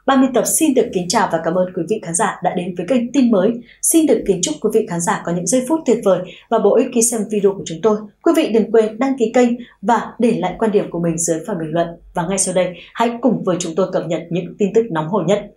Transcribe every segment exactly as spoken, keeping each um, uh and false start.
Ban biên tập xin được kính chào và cảm ơn quý vị khán giả đã đến với kênh tin mới. Xin được kính chúc quý vị khán giả có những giây phút tuyệt vời và bổ ích khi xem video của chúng tôi. Quý vị đừng quên đăng ký kênh và để lại quan điểm của mình dưới phần bình luận. Và ngay sau đây, hãy cùng với chúng tôi cập nhật những tin tức nóng hổi nhất.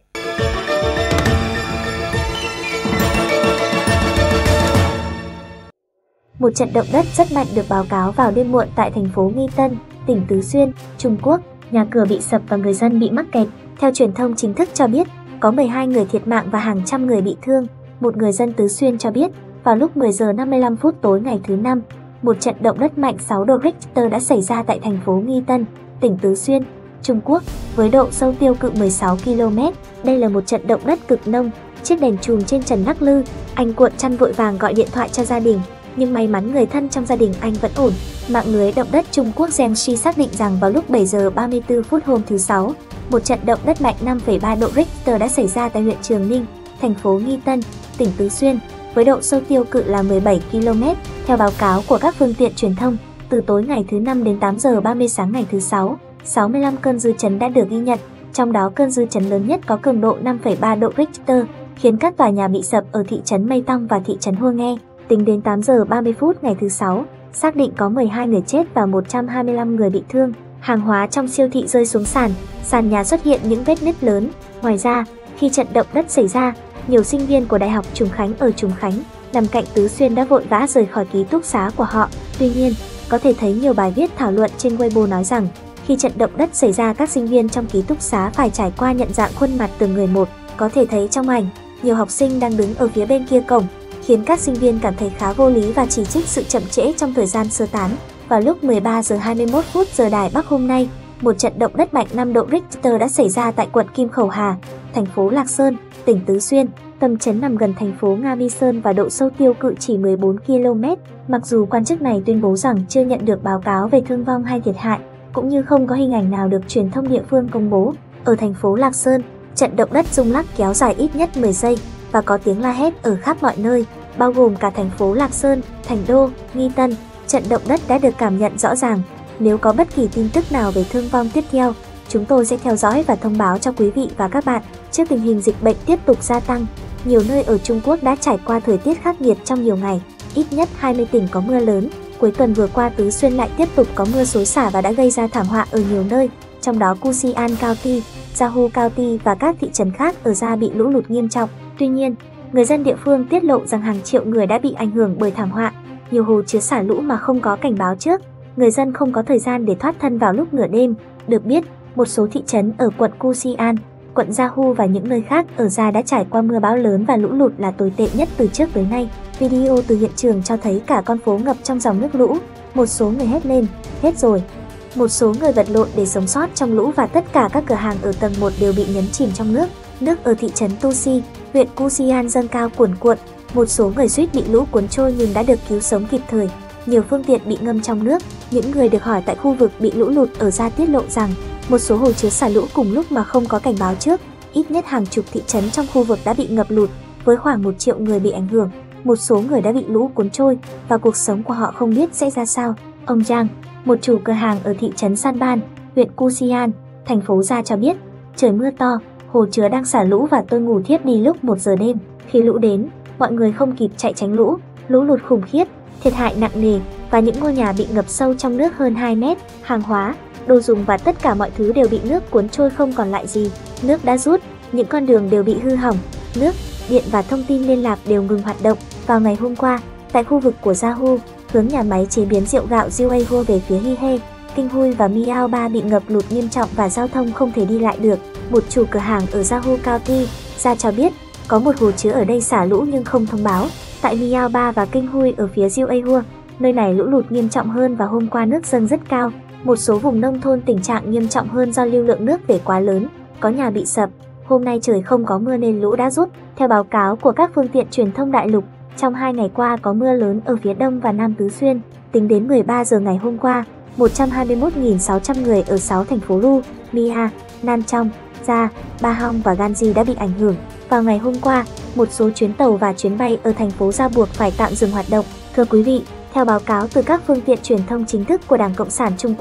Một trận động đất rất mạnh được báo cáo vào đêm muộn tại thành phố Nghi Tân, tỉnh Tứ Xuyên, Trung Quốc. Nhà cửa bị sập và người dân bị mắc kẹt. Theo truyền thông chính thức cho biết, có mười hai người thiệt mạng và hàng trăm người bị thương. Một người dân Tứ Xuyên cho biết, vào lúc mười giờ năm mươi lăm phút tối ngày thứ Năm, một trận động đất mạnh sáu độ Richter đã xảy ra tại thành phố Nghi Tân, tỉnh Tứ Xuyên, Trung Quốc, với độ sâu tiêu cự mười sáu ki lô mét. Đây là một trận động đất cực nông, chiếc đèn chùm trên trần lắc lư. Anh cuộn chăn vội vàng gọi điện thoại cho gia đình, nhưng may mắn người thân trong gia đình anh vẫn ổn. Mạng lưới động đất Trung Quốc Jiangxi xác định rằng vào lúc bảy giờ ba mươi tư phút hôm thứ Sáu, một trận động đất mạnh năm phẩy ba độ Richter đã xảy ra tại huyện Trường Ninh, thành phố Nghi Tân, tỉnh Tứ Xuyên, với độ sâu tiêu cự là mười bảy ki lô mét. Theo báo cáo của các phương tiện truyền thông, từ tối ngày thứ Năm đến tám giờ ba mươi sáng ngày thứ Sáu, sáu mươi lăm cơn dư chấn đã được ghi nhận, trong đó cơn dư chấn lớn nhất có cường độ năm phẩy ba độ Richter, khiến các tòa nhà bị sập ở thị trấn Mây Tong và thị trấn Hua Nghe. Tính đến tám giờ ba mươi phút ngày thứ Sáu, xác định có mười hai người chết và một trăm hai mươi lăm người bị thương. Hàng hóa trong siêu thị rơi xuống sàn, sàn nhà xuất hiện những vết nứt lớn. Ngoài ra, khi trận động đất xảy ra, nhiều sinh viên của Đại học Trùng Khánh ở Trùng Khánh, nằm cạnh Tứ Xuyên đã vội vã rời khỏi ký túc xá của họ. Tuy nhiên, có thể thấy nhiều bài viết thảo luận trên Weibo nói rằng, khi trận động đất xảy ra các sinh viên trong ký túc xá phải trải qua nhận dạng khuôn mặt từng người một. Có thể thấy trong ảnh, nhiều học sinh đang đứng ở phía bên kia cổng, khiến các sinh viên cảm thấy khá vô lý và chỉ trích sự chậm trễ trong thời gian sơ tán. Vào lúc mười ba giờ hai mươi mốt phút giờ Đài Bắc hôm nay, một trận động đất mạnh năm độ Richter đã xảy ra tại quận Kim Khẩu Hà, thành phố Lạc Sơn, tỉnh Tứ Xuyên. Tâm chấn nằm gần thành phố Nga Mi Sơn và độ sâu tiêu cự chỉ mười bốn ki lô mét. Mặc dù quan chức này tuyên bố rằng chưa nhận được báo cáo về thương vong hay thiệt hại, cũng như không có hình ảnh nào được truyền thông địa phương công bố. Ở thành phố Lạc Sơn, trận động đất rung lắc kéo dài ít nhất mười giây và có tiếng la hét ở khắp mọi nơi, bao gồm cả thành phố Lạc Sơn, Thành Đô, Nghi Tân. Trận động đất đã được cảm nhận rõ ràng. Nếu có bất kỳ tin tức nào về thương vong tiếp theo, chúng tôi sẽ theo dõi và thông báo cho quý vị và các bạn. Trước tình hình dịch bệnh tiếp tục gia tăng, nhiều nơi ở Trung Quốc đã trải qua thời tiết khắc nghiệt trong nhiều ngày. Ít nhất hai mươi tỉnh có mưa lớn. Cuối tuần vừa qua, Tứ Xuyên lại tiếp tục có mưa xối xả và đã gây ra thảm họa ở nhiều nơi, trong đó Kusian County, Jiahu County và các thị trấn khác ở Gia bị lũ lụt nghiêm trọng. Tuy nhiên, người dân địa phương tiết lộ rằng hàng triệu người đã bị ảnh hưởng bởi thảm họa. Nhiều hồ chứa xả lũ mà không có cảnh báo trước, người dân không có thời gian để thoát thân vào lúc nửa đêm. Được biết, một số thị trấn ở quận Kusian, quận Jiahu và những nơi khác ở Gia đã trải qua mưa bão lớn và lũ lụt là tồi tệ nhất từ trước tới nay. Video từ hiện trường cho thấy cả con phố ngập trong dòng nước lũ. Một số người hét lên, hết rồi. Một số người vật lộn để sống sót trong lũ và tất cả các cửa hàng ở tầng một đều bị nhấn chìm trong nước. Nước ở thị trấn Tuxi, huyện Kusian dâng cao cuồn cuộn. Một số người suýt bị lũ cuốn trôi nhưng đã được cứu sống kịp thời. Nhiều phương tiện bị ngâm trong nước. Những người được hỏi tại khu vực bị lũ lụt ở Gia tiết lộ rằng một số hồ chứa xả lũ cùng lúc mà không có cảnh báo trước. Ít nhất hàng chục thị trấn trong khu vực đã bị ngập lụt, với khoảng một triệu người bị ảnh hưởng. Một số người đã bị lũ cuốn trôi và cuộc sống của họ không biết sẽ ra sao. Ông Giang, một chủ cửa hàng ở thị trấn San Ban, huyện Kusian, thành phố Gia cho biết, trời mưa to, hồ chứa đang xả lũ và tôi ngủ thiếp đi lúc một giờ đêm. Khi lũ đến, mọi người không kịp chạy tránh lũ, lũ lụt khủng khiếp, thiệt hại nặng nề và những ngôi nhà bị ngập sâu trong nước hơn hai mét, hàng hóa, đồ dùng và tất cả mọi thứ đều bị nước cuốn trôi không còn lại gì. Nước đã rút, những con đường đều bị hư hỏng, nước, điện và thông tin liên lạc đều ngừng hoạt động. Vào ngày hôm qua, tại khu vực của Jiahu, hướng nhà máy chế biến rượu gạo Jiuehua về phía Hihe, Kinh Hui và Miao Ba bị ngập lụt nghiêm trọng và giao thông không thể đi lại được. Một chủ cửa hàng ở Jiahu County, Gia cho biết, có một hồ chứa ở đây xả lũ nhưng không thông báo. Tại Miao Ba và Kinh Hui ở phía Jiuehua, nơi này lũ lụt nghiêm trọng hơn và hôm qua nước dâng rất cao. Một số vùng nông thôn tình trạng nghiêm trọng hơn do lưu lượng nước về quá lớn, có nhà bị sập. Hôm nay trời không có mưa nên lũ đã rút. Theo báo cáo của các phương tiện truyền thông đại lục, trong hai ngày qua có mưa lớn ở phía đông và nam Tứ Xuyên. Tính đến mười ba giờ ngày hôm qua, một trăm hai mươi mốt nghìn sáu trăm người ở sáu thành phố Lu, Mia, Nan Trong, Gia, Ba Hong và Ganji đã bị ảnh hưởng. Vào ngày hôm qua, một số chuyến tàu và chuyến bay ở thành phố Gia buộc phải tạm dừng hoạt động. Thưa quý vị, theo báo cáo từ các phương tiện truyền thông chính thức của Đảng Cộng sản Trung Quốc,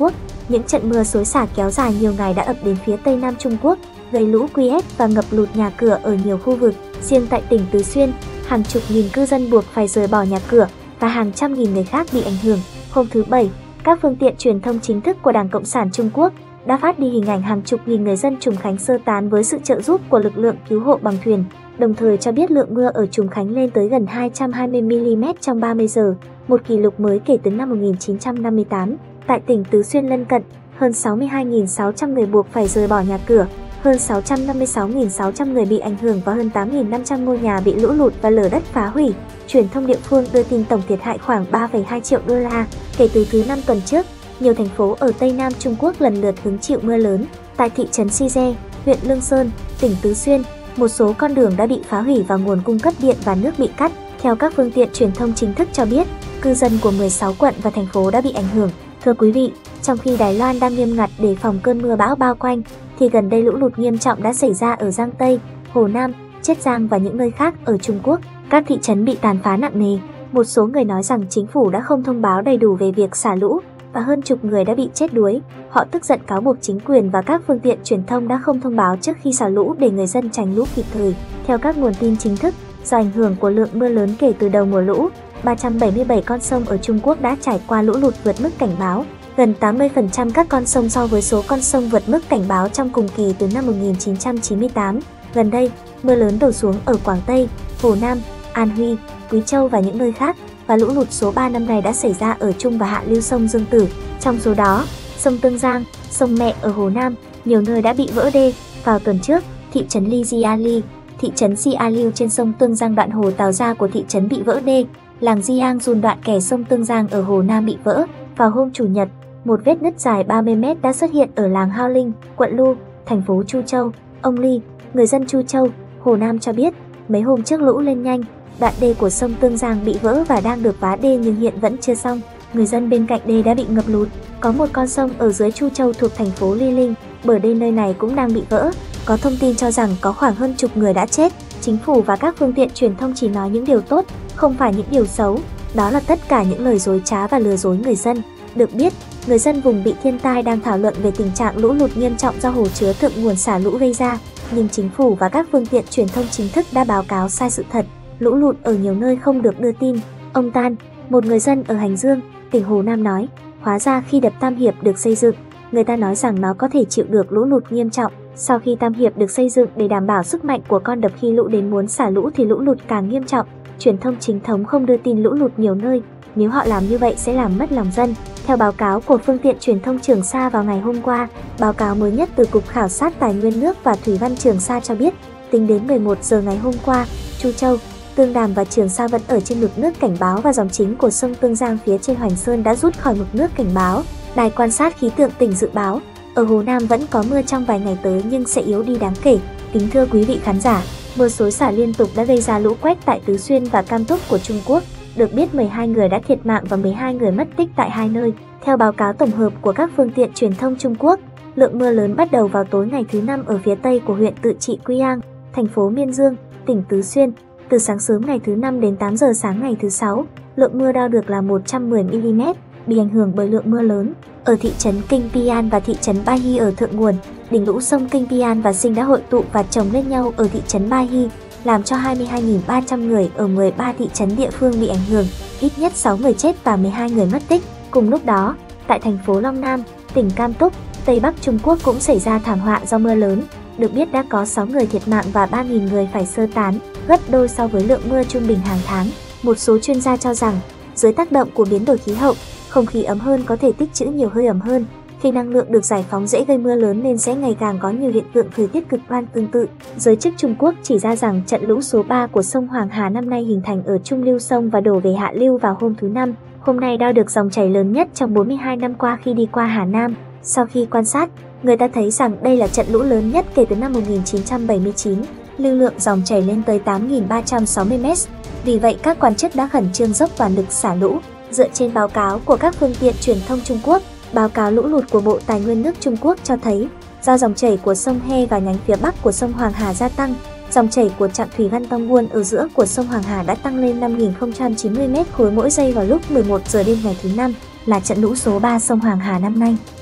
Những trận mưa xối xả kéo dài nhiều ngày đã ập đến phía tây nam Trung Quốc, gây lũ quy ét và ngập lụt nhà cửa ở nhiều khu vực. Riêng tại tỉnh Tứ Xuyên, hàng chục nghìn cư dân buộc phải rời bỏ nhà cửa và hàng trăm nghìn người khác bị ảnh hưởng. Hôm thứ Bảy, các phương tiện truyền thông chính thức của Đảng Cộng sản Trung Quốc đã phát đi hình ảnh hàng chục nghìn người dân Trùng Khánh sơ tán với sự trợ giúp của lực lượng cứu hộ bằng thuyền, đồng thời cho biết lượng mưa ở Trùng Khánh lên tới gần hai trăm hai mươi mi-li-mét trong ba mươi giờ, một kỷ lục mới kể từ năm một nghìn chín trăm năm mươi tám. Tại tỉnh Tứ Xuyên lân cận, hơn sáu mươi hai nghìn sáu trăm người buộc phải rời bỏ nhà cửa, hơn sáu trăm năm mươi sáu nghìn sáu trăm người bị ảnh hưởng và hơn tám nghìn năm trăm ngôi nhà bị lũ lụt và lở đất phá hủy. Truyền thông địa phương đưa tin tổng thiệt hại khoảng ba phẩy hai triệu đô la. Kể từ thứ năm tuần trước, nhiều thành phố ở Tây Nam Trung Quốc lần lượt hứng chịu mưa lớn. Tại thị trấn Size, huyện Lương Sơn, tỉnh Tứ Xuyên, một số con đường đã bị phá hủy và nguồn cung cấp điện và nước bị cắt. Theo các phương tiện truyền thông chính thức cho biết, cư dân của mười sáu quận và thành phố đã bị ảnh hưởng. Thưa quý vị, trong khi Đài Loan đang nghiêm ngặt đề phòng cơn mưa bão bao quanh, thì gần đây lũ lụt nghiêm trọng đã xảy ra ở Giang Tây, Hồ Nam, Chiết Giang và những nơi khác ở Trung Quốc. Các thị trấn bị tàn phá nặng nề. Một số người nói rằng chính phủ đã không thông báo đầy đủ về việc xả lũ và hơn chục người đã bị chết đuối. Họ tức giận cáo buộc chính quyền và các phương tiện truyền thông đã không thông báo trước khi xả lũ để người dân tránh lũ kịp thời. Theo các nguồn tin chính thức, do ảnh hưởng của lượng mưa lớn kể từ đầu mùa lũ, ba trăm bảy mươi bảy con sông ở Trung Quốc đã trải qua lũ lụt vượt mức cảnh báo. Gần tám mươi phần trăm các con sông so với số con sông vượt mức cảnh báo trong cùng kỳ từ năm một nghìn chín trăm chín mươi tám. Gần đây, mưa lớn đổ xuống ở Quảng Tây, Hồ Nam, An Huy, Quý Châu và những nơi khác, và lũ lụt số ba năm nay đã xảy ra ở trung và hạ lưu sông Dương Tử. Trong số đó, sông Tương Giang, sông Mẹ ở Hồ Nam, nhiều nơi đã bị vỡ đê. Vào tuần trước, thị trấn Li Jiali, thị trấn Xia Liu trên sông Tương Giang đoạn hồ Tào Gia của thị trấn bị vỡ đê. Làng Jiang Jun đoạn kè sông Tương Giang ở Hồ Nam bị vỡ. Vào hôm Chủ nhật, một vết nứt dài ba mươi mét đã xuất hiện ở làng Hao Linh, quận Lu, thành phố Chu Châu. Ông Ly, người dân Chu Châu, Hồ Nam cho biết, mấy hôm trước lũ lên nhanh, đoạn đê của sông Tương Giang bị vỡ và đang được vá đê nhưng hiện vẫn chưa xong. Người dân bên cạnh đê đã bị ngập lụt. Có một con sông ở dưới Chu Châu thuộc thành phố Ly Linh, bờ đê nơi này cũng đang bị vỡ. Có thông tin cho rằng có khoảng hơn chục người đã chết. Chính phủ và các phương tiện truyền thông chỉ nói những điều tốt, không phải những điều xấu. Đó là tất cả những lời dối trá và lừa dối người dân. Được biết, người dân vùng bị thiên tai đang thảo luận về tình trạng lũ lụt nghiêm trọng do hồ chứa thượng nguồn xả lũ gây ra, nhưng chính phủ và các phương tiện truyền thông chính thức đã báo cáo sai sự thật. Lũ lụt ở nhiều nơi không được đưa tin. Ông Tan, một người dân ở Hành Dương, tỉnh Hồ Nam nói, hóa ra khi đập Tam Hiệp được xây dựng, người ta nói rằng nó có thể chịu được lũ lụt nghiêm trọng. Sau khi Tam Hiệp được xây dựng để đảm bảo sức mạnh của con đập khi lũ đến muốn xả lũ thì lũ lụt càng nghiêm trọng. Truyền thông chính thống không đưa tin lũ lụt nhiều nơi, nếu họ làm như vậy sẽ làm mất lòng dân. Theo báo cáo của phương tiện truyền thông Trường Sa vào ngày hôm qua, báo cáo mới nhất từ Cục Khảo sát Tài nguyên nước và Thủy văn Trường Sa cho biết, tính đến mười một giờ ngày hôm qua, Chu Châu, Tương Đàm và Trường Sa vẫn ở trên mực nước cảnh báo và dòng chính của sông Tương Giang phía trên Hoành Sơn đã rút khỏi mực nước cảnh báo. Đài quan sát khí tượng tỉnh dự báo, ở Hồ Nam vẫn có mưa trong vài ngày tới nhưng sẽ yếu đi đáng kể. Kính thưa quý vị khán giả, mưa xối xả liên tục đã gây ra lũ quét tại Tứ Xuyên và Cam Túc của Trung Quốc. Được biết mười hai người đã thiệt mạng và mười hai người mất tích tại hai nơi. Theo báo cáo tổng hợp của các phương tiện truyền thông Trung Quốc, lượng mưa lớn bắt đầu vào tối ngày thứ năm ở phía tây của huyện Tự Trị Quy An, thành phố Miên Dương, tỉnh Tứ Xuyên. Từ sáng sớm ngày thứ năm đến tám giờ sáng ngày thứ sáu, lượng mưa đo được là một trăm mười mi-li-mét, bị ảnh hưởng bởi lượng mưa lớn. Ở thị trấn Kinh Pian và thị trấn Ba Hy ở thượng nguồn, đỉnh lũ sông Kinh Pian và Sinh đã hội tụ và chồng lên nhau ở thị trấn Ba Hy, làm cho hai mươi hai nghìn ba trăm người ở mười ba thị trấn địa phương bị ảnh hưởng, ít nhất sáu người chết và mười hai người mất tích. Cùng lúc đó, tại thành phố Long Nam, tỉnh Cam Túc, Tây Bắc Trung Quốc cũng xảy ra thảm họa do mưa lớn. Được biết đã có sáu người thiệt mạng và ba nghìn người phải sơ tán, gấp đôi so với lượng mưa trung bình hàng tháng. Một số chuyên gia cho rằng, dưới tác động của biến đổi khí hậu, không khí ấm hơn có thể tích trữ nhiều hơi ẩm hơn. Khi năng lượng được giải phóng dễ gây mưa lớn nên sẽ ngày càng có nhiều hiện tượng thời tiết cực đoan tương tự. Giới chức Trung Quốc chỉ ra rằng trận lũ số ba của sông Hoàng Hà năm nay hình thành ở trung lưu sông và đổ về hạ lưu vào hôm thứ Năm. Hôm nay đo được dòng chảy lớn nhất trong bốn mươi hai năm qua khi đi qua Hà Nam. Sau khi quan sát, người ta thấy rằng đây là trận lũ lớn nhất kể từ năm một nghìn chín trăm bảy mươi chín, lưu lượng dòng chảy lên tới tám nghìn ba trăm sáu mươi mét. Vì vậy các quan chức đã khẩn trương dốc toàn lực xả lũ. Dựa trên báo cáo của các phương tiện truyền thông Trung Quốc, báo cáo lũ lụt của Bộ Tài nguyên nước Trung Quốc cho thấy, do dòng chảy của sông He và nhánh phía bắc của sông Hoàng Hà gia tăng, dòng chảy của trạm thủy văn Tông Buôn ở giữa của sông Hoàng Hà đã tăng lên năm nghìn không trăm chín mươi mét khối mỗi giây vào lúc mười một giờ đêm ngày thứ Năm, là trận lũ số ba sông Hoàng Hà năm nay.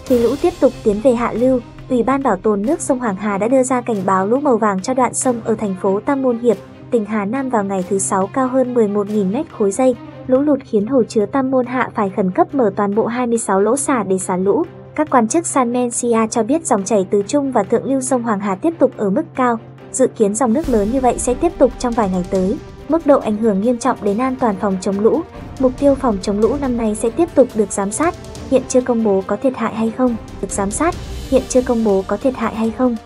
Khi lũ tiếp tục tiến về hạ lưu, Ủy ban Bảo tồn nước sông Hoàng Hà đã đưa ra cảnh báo lũ màu vàng cho đoạn sông ở thành phố Tam Môn Hiệp, tỉnh Hà Nam vào ngày thứ Sáu cao hơn mười một nghìn mét khối giây. Lũ lụt khiến hồ chứa Tam Môn Hạ phải khẩn cấp mở toàn bộ hai mươi sáu lỗ xả để xả lũ. Các quan chức Sanmensia cho biết dòng chảy từ trung và thượng lưu sông Hoàng Hà tiếp tục ở mức cao. Dự kiến dòng nước lớn như vậy sẽ tiếp tục trong vài ngày tới. Mức độ ảnh hưởng nghiêm trọng đến an toàn phòng chống lũ. Mục tiêu phòng chống lũ năm nay sẽ tiếp tục được giám sát. Hiện chưa công bố có thiệt hại hay không. Được giám sát. Hiện chưa công bố có thiệt hại hay không.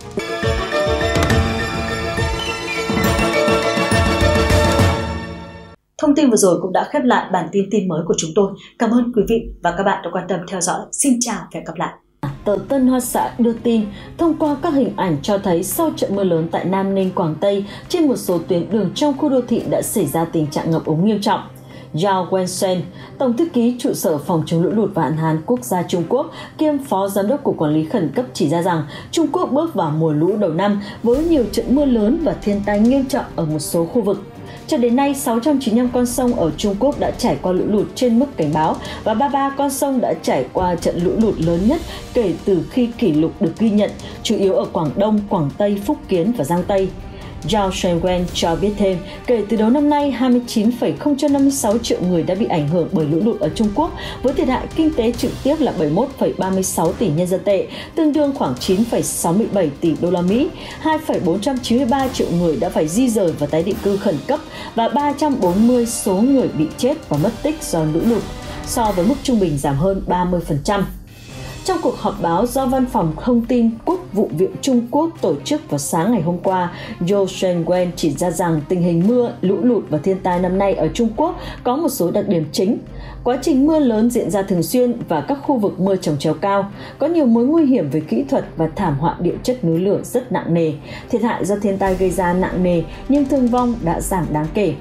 Thông tin vừa rồi cũng đã khép lại bản tin tin mới của chúng tôi. Cảm ơn quý vị và các bạn đã quan tâm theo dõi. Xin chào và hẹn gặp lại. Tờ Tân Hoa Xã đưa tin, thông qua các hình ảnh cho thấy sau trận mưa lớn tại Nam Ninh, Quảng Tây, trên một số tuyến đường trong khu đô thị đã xảy ra tình trạng ngập úng nghiêm trọng. Zhao Wensheng, Tổng thư ký trụ sở phòng chống lũ lụt và hạn hán quốc gia Trung Quốc, kiêm Phó Giám đốc Cục Quản lý Khẩn cấp chỉ ra rằng Trung Quốc bước vào mùa lũ đầu năm với nhiều trận mưa lớn và thiên tai nghiêm trọng ở một số khu vực. Cho đến nay, sáu trăm chín mươi lăm con sông ở Trung Quốc đã trải qua lũ lụt trên mức cảnh báo và ba mươi ba con sông đã trải qua trận lũ lụt lớn nhất kể từ khi kỷ lục được ghi nhận, chủ yếu ở Quảng Đông, Quảng Tây, Phúc Kiến và Giang Tây. Zhao Shengwen cho biết thêm, kể từ đầu năm nay, hai mươi chín phẩy không năm sáu triệu người đã bị ảnh hưởng bởi lũ lụt ở Trung Quốc, với thiệt hại kinh tế trực tiếp là bảy mươi mốt phẩy ba mươi sáu tỷ nhân dân tệ, tương đương khoảng chín phẩy sáu mươi bảy tỷ đô la Mỹ. hai phẩy bốn trăm chín mươi ba triệu người đã phải di rời và tái định cư khẩn cấp và ba trăm bốn mươi số người bị chết và mất tích do lũ lụt, so với mức trung bình giảm hơn ba mươi phần trăm. Trong cuộc họp báo do Văn phòng Thông tin Quốc vụ viện Trung Quốc tổ chức vào sáng ngày hôm qua, Zhao Shengwen chỉ ra rằng tình hình mưa, lũ lụt và thiên tai năm nay ở Trung Quốc có một số đặc điểm chính. Quá trình mưa lớn diễn ra thường xuyên và các khu vực mưa trồng chéo cao, có nhiều mối nguy hiểm về kỹ thuật và thảm họa địa chất núi lửa rất nặng nề. Thiệt hại do thiên tai gây ra nặng nề nhưng thương vong đã giảm đáng kể.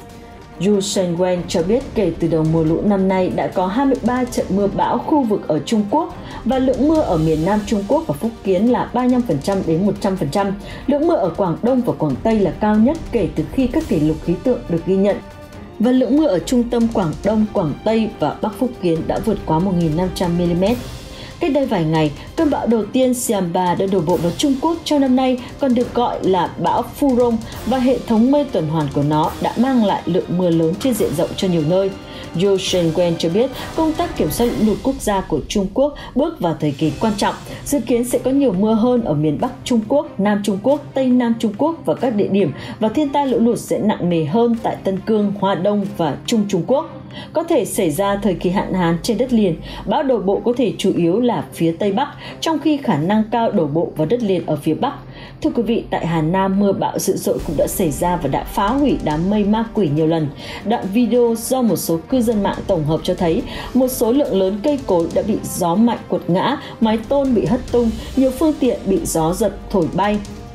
Zhao Shengwen cho biết kể từ đầu mùa lũ năm nay đã có hai mươi ba trận mưa bão khu vực ở Trung Quốc và lượng mưa ở miền Nam Trung Quốc và Phúc Kiến là ba mươi lăm phần trăm đến một trăm phần trăm. Lượng mưa ở Quảng Đông và Quảng Tây là cao nhất kể từ khi các kỷ lục khí tượng được ghi nhận. Và lượng mưa ở trung tâm Quảng Đông, Quảng Tây và Bắc Phúc Kiến đã vượt quá một nghìn năm trăm mi li mét. Cách đây vài ngày, cơn bão đầu tiên Xianba đã đổ bộ vào Trung Quốc trong năm nay, còn được gọi là bão Furong, và hệ thống mây tuần hoàn của nó đã mang lại lượng mưa lớn trên diện rộng cho nhiều nơi. Zhao Shengwen cho biết công tác kiểm soát lũ lụt quốc gia của Trung Quốc bước vào thời kỳ quan trọng, dự kiến sẽ có nhiều mưa hơn ở miền Bắc Trung Quốc, Nam Trung Quốc, Tây Nam Trung Quốc và các địa điểm, và thiên tai lũ lụt sẽ nặng nề hơn tại Tân Cương, Hoa Đông và Trung Trung Quốc. Có thể xảy ra thời kỳ hạn hán trên đất liền, bão đổ bộ có thể chủ yếu là phía Tây Bắc, trong khi khả năng cao đổ bộ vào đất liền ở phía Bắc. Thưa quý vị, tại Hà Nam, mưa bão dữ dội cũng đã xảy ra và đã phá hủy đám mây ma quỷ nhiều lần. Đoạn video do một số cư dân mạng tổng hợp cho thấy một số lượng lớn cây cối đã bị gió mạnh quật ngã, mái tôn bị hất tung, nhiều phương tiện bị gió giật thổi bay.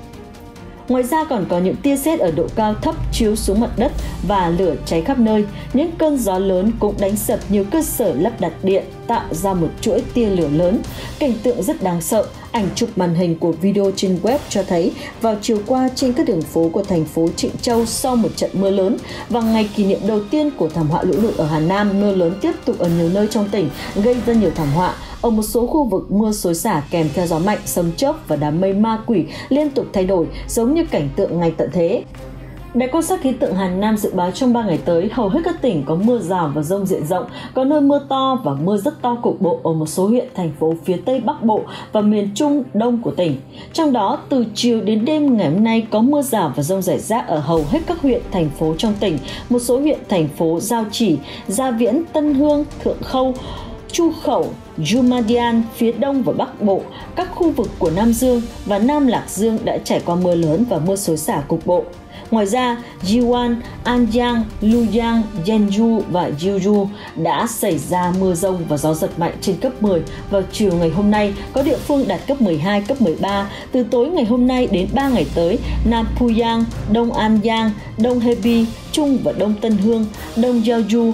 Ngoài ra còn có những tia sét ở độ cao thấp chiếu xuống mặt đất và lửa cháy khắp nơi. Những cơn gió lớn cũng đánh sập nhiều cơ sở lắp đặt điện, tạo ra một chuỗi tia lửa lớn. Cảnh tượng rất đáng sợ. Ảnh chụp màn hình của video trên web cho thấy vào chiều qua trên các đường phố của thành phố Trịnh Châu sau một trận mưa lớn, và ngày kỷ niệm đầu tiên của thảm họa lũ lụt ở Hà Nam, mưa lớn tiếp tục ở nhiều nơi trong tỉnh gây ra nhiều thảm họa. Ở một số khu vực mưa xối xả kèm theo gió mạnh, sấm chớp và đám mây ma quỷ liên tục thay đổi, giống như cảnh tượng ngày tận thế. Đài quan sát khí tượng Hà Nam dự báo trong ba ngày tới, hầu hết các tỉnh có mưa rào và dông diện rộng, có nơi mưa to và mưa rất to cục bộ ở một số huyện, thành phố phía Tây Bắc Bộ và miền Trung Đông của tỉnh. Trong đó, từ chiều đến đêm ngày hôm nay có mưa rào và dông rải rác ở hầu hết các huyện, thành phố trong tỉnh, một số huyện, thành phố Giao Chỉ, Gia Viễn, Tân Hương, Thượng Khâu, Chu Khẩu, Jumadian, phía Đông và Bắc Bộ, các khu vực của Nam Dương và Nam Lạc Dương đã trải qua mưa lớn và mưa xối xả cục bộ. Ngoài ra, Jiwan, Anyang, Luoyang, Jeonju và Jeju đã xảy ra mưa rông và gió giật mạnh trên cấp mười vào chiều ngày hôm nay, có địa phương đạt cấp mười hai, cấp mười ba. Từ tối ngày hôm nay đến ba ngày tới, Nam Puyang, Đông Anyang, Đông Hebi, Trung và Đông Tân Hương, Đông Jeoju, Bắc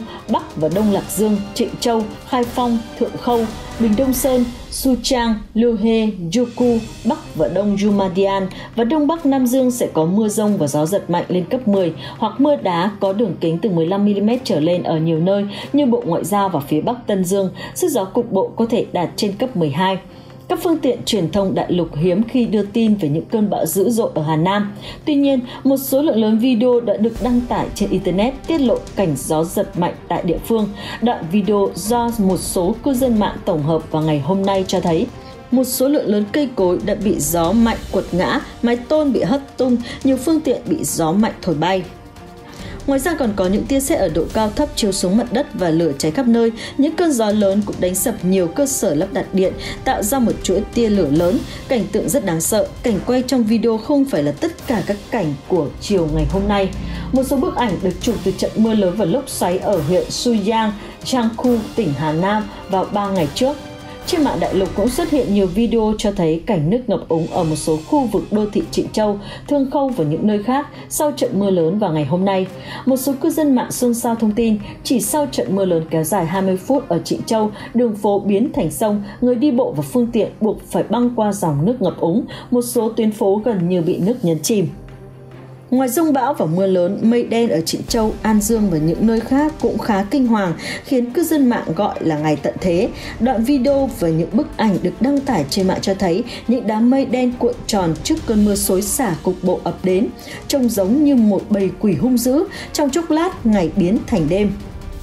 Bắc và Đông Lạc Dương, Trịnh Châu, Khai Phong, Thượng Khâu, Bình Đông Sơn, Su Trang, Liêu Hê, Yoku, Bắc và Đông Jumadian và Đông Bắc Nam Dương sẽ có mưa rông và gió giật mạnh lên cấp mười hoặc mưa đá có đường kính từ mười lăm mi li mét trở lên ở nhiều nơi như Bộ Ngoại giao và phía Bắc Tân Dương, sức gió cục bộ có thể đạt trên cấp mười hai. Các phương tiện truyền thông đại lục hiếm khi đưa tin về những cơn bão dữ dội ở Hà Nam. Tuy nhiên, một số lượng lớn video đã được đăng tải trên Internet tiết lộ cảnh gió giật mạnh tại địa phương. Đoạn video do một số cư dân mạng tổng hợp vào ngày hôm nay cho thấy một số lượng lớn cây cối đã bị gió mạnh quật ngã, mái tôn bị hất tung, nhiều phương tiện bị gió mạnh thổi bay. Ngoài ra còn có những tia sét ở độ cao thấp chiếu xuống mặt đất và lửa cháy khắp nơi. Những cơn gió lớn cũng đánh sập nhiều cơ sở lắp đặt điện, tạo ra một chuỗi tia lửa lớn. Cảnh tượng rất đáng sợ. Cảnh quay trong video không phải là tất cả các cảnh của chiều ngày hôm nay. Một số bức ảnh được chụp từ trận mưa lớn và lốc xoáy ở huyện Suyang, Jiangsu, tỉnh Hà Nam vào ba ngày trước. Trên mạng đại lục cũng xuất hiện nhiều video cho thấy cảnh nước ngập úng ở một số khu vực đô thị Trịnh Châu, Thương Khâu và những nơi khác sau trận mưa lớn vào ngày hôm nay. Một số cư dân mạng xôn xao thông tin chỉ sau trận mưa lớn kéo dài hai mươi phút ở Trịnh Châu, đường phố biến thành sông, người đi bộ và phương tiện buộc phải băng qua dòng nước ngập úng, một số tuyến phố gần như bị nước nhấn chìm. Ngoài dông bão và mưa lớn, mây đen ở Trịnh Châu, An Dương và những nơi khác cũng khá kinh hoàng, khiến cư dân mạng gọi là ngày tận thế. Đoạn video và những bức ảnh được đăng tải trên mạng cho thấy những đám mây đen cuộn tròn trước cơn mưa xối xả cục bộ ập đến, trông giống như một bầy quỷ hung dữ, trong chốc lát ngày biến thành đêm.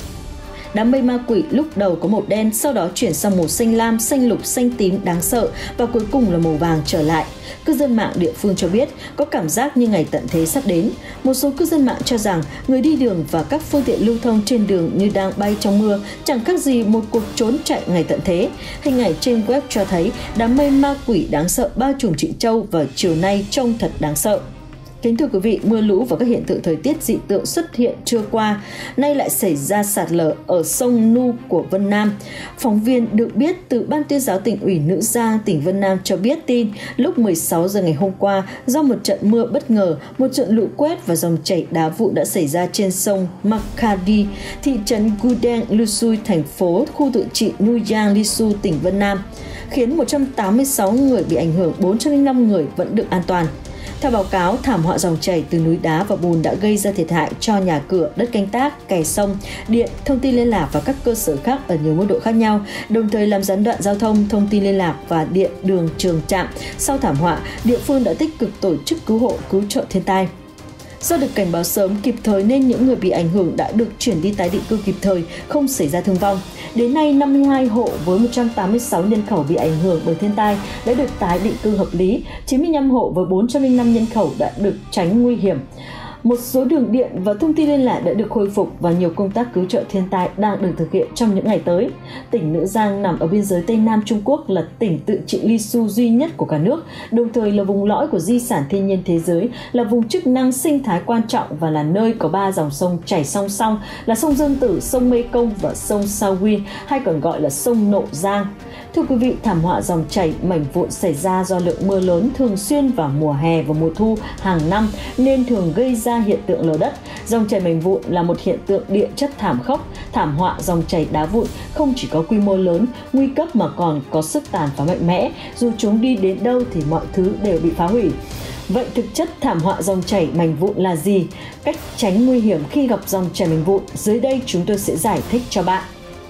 Đám mây ma quỷ lúc đầu có màu đen, sau đó chuyển sang màu xanh lam, xanh lục, xanh tím đáng sợ và cuối cùng là màu vàng trở lại. Cư dân mạng địa phương cho biết có cảm giác như ngày tận thế sắp đến. Một số cư dân mạng cho rằng người đi đường và các phương tiện lưu thông trên đường như đang bay trong mưa, chẳng khác gì một cuộc trốn chạy ngày tận thế. Hình ảnh trên web cho thấy đám mây ma quỷ đáng sợ bao trùm Trịnh Châu vào chiều nay trông thật đáng sợ. Kính thưa quý vị, mưa lũ và các hiện tượng thời tiết dị tượng xuất hiện trưa qua, nay lại xảy ra sạt lở ở sông Nu của Vân Nam. Phóng viên được biết từ Ban Tuyên giáo Tỉnh ủy Nữ Giang, tỉnh Vân Nam cho biết tin lúc mười sáu giờ ngày hôm qua, do một trận mưa bất ngờ, một trận lũ quét và dòng chảy đá vụn đã xảy ra trên sông Makadi, thị trấn Gudeng Lusui, thành phố khu tự trị Nuyang Lisu, tỉnh Vân Nam, khiến một trăm tám mươi sáu người bị ảnh hưởng, bốn trăm lẻ năm người vẫn được an toàn. Theo báo cáo, thảm họa dòng chảy từ núi đá và bùn đã gây ra thiệt hại cho nhà cửa, đất canh tác, kè sông, điện, thông tin liên lạc và các cơ sở khác ở nhiều mức độ khác nhau, đồng thời làm gián đoạn giao thông, thông tin liên lạc và điện, đường, trường, trạm. Sau thảm họa, địa phương đã tích cực tổ chức cứu hộ, cứu trợ thiên tai. Do được cảnh báo sớm kịp thời nên những người bị ảnh hưởng đã được chuyển đi tái định cư kịp thời, không xảy ra thương vong. Đến nay, năm mươi hai hộ với một trăm tám mươi sáu nhân khẩu bị ảnh hưởng bởi thiên tai đã được tái định cư hợp lý, chín mươi lăm hộ với bốn trăm lẻ năm nhân khẩu đã được tránh nguy hiểm. Một số đường điện và thông tin liên lạc đã được khôi phục và nhiều công tác cứu trợ thiên tai đang được thực hiện trong những ngày tới. Tỉnh Nữ Giang nằm ở biên giới Tây Nam Trung Quốc, là tỉnh tự trị Lisu duy nhất của cả nước, đồng thời là vùng lõi của di sản thiên nhiên thế giới, là vùng chức năng sinh thái quan trọng và là nơi có ba dòng sông chảy song song là sông Dương Tử, sông Mê Công và sông Sao Huy, hay còn gọi là sông Nộ Giang. Thưa quý vị, thảm họa dòng chảy mảnh vụn xảy ra do lượng mưa lớn thường xuyên vào mùa hè và mùa thu hàng năm nên thường gây ra hiện tượng lở đất. Dòng chảy mảnh vụn là một hiện tượng địa chất thảm khốc. Thảm họa dòng chảy đá vụn không chỉ có quy mô lớn, nguy cấp mà còn có sức tàn phá mạnh mẽ. Dù chúng đi đến đâu thì mọi thứ đều bị phá hủy. Vậy thực chất thảm họa dòng chảy mảnh vụn là gì? Cách tránh nguy hiểm khi gặp dòng chảy mảnh vụn, dưới đây chúng tôi sẽ giải thích cho bạn.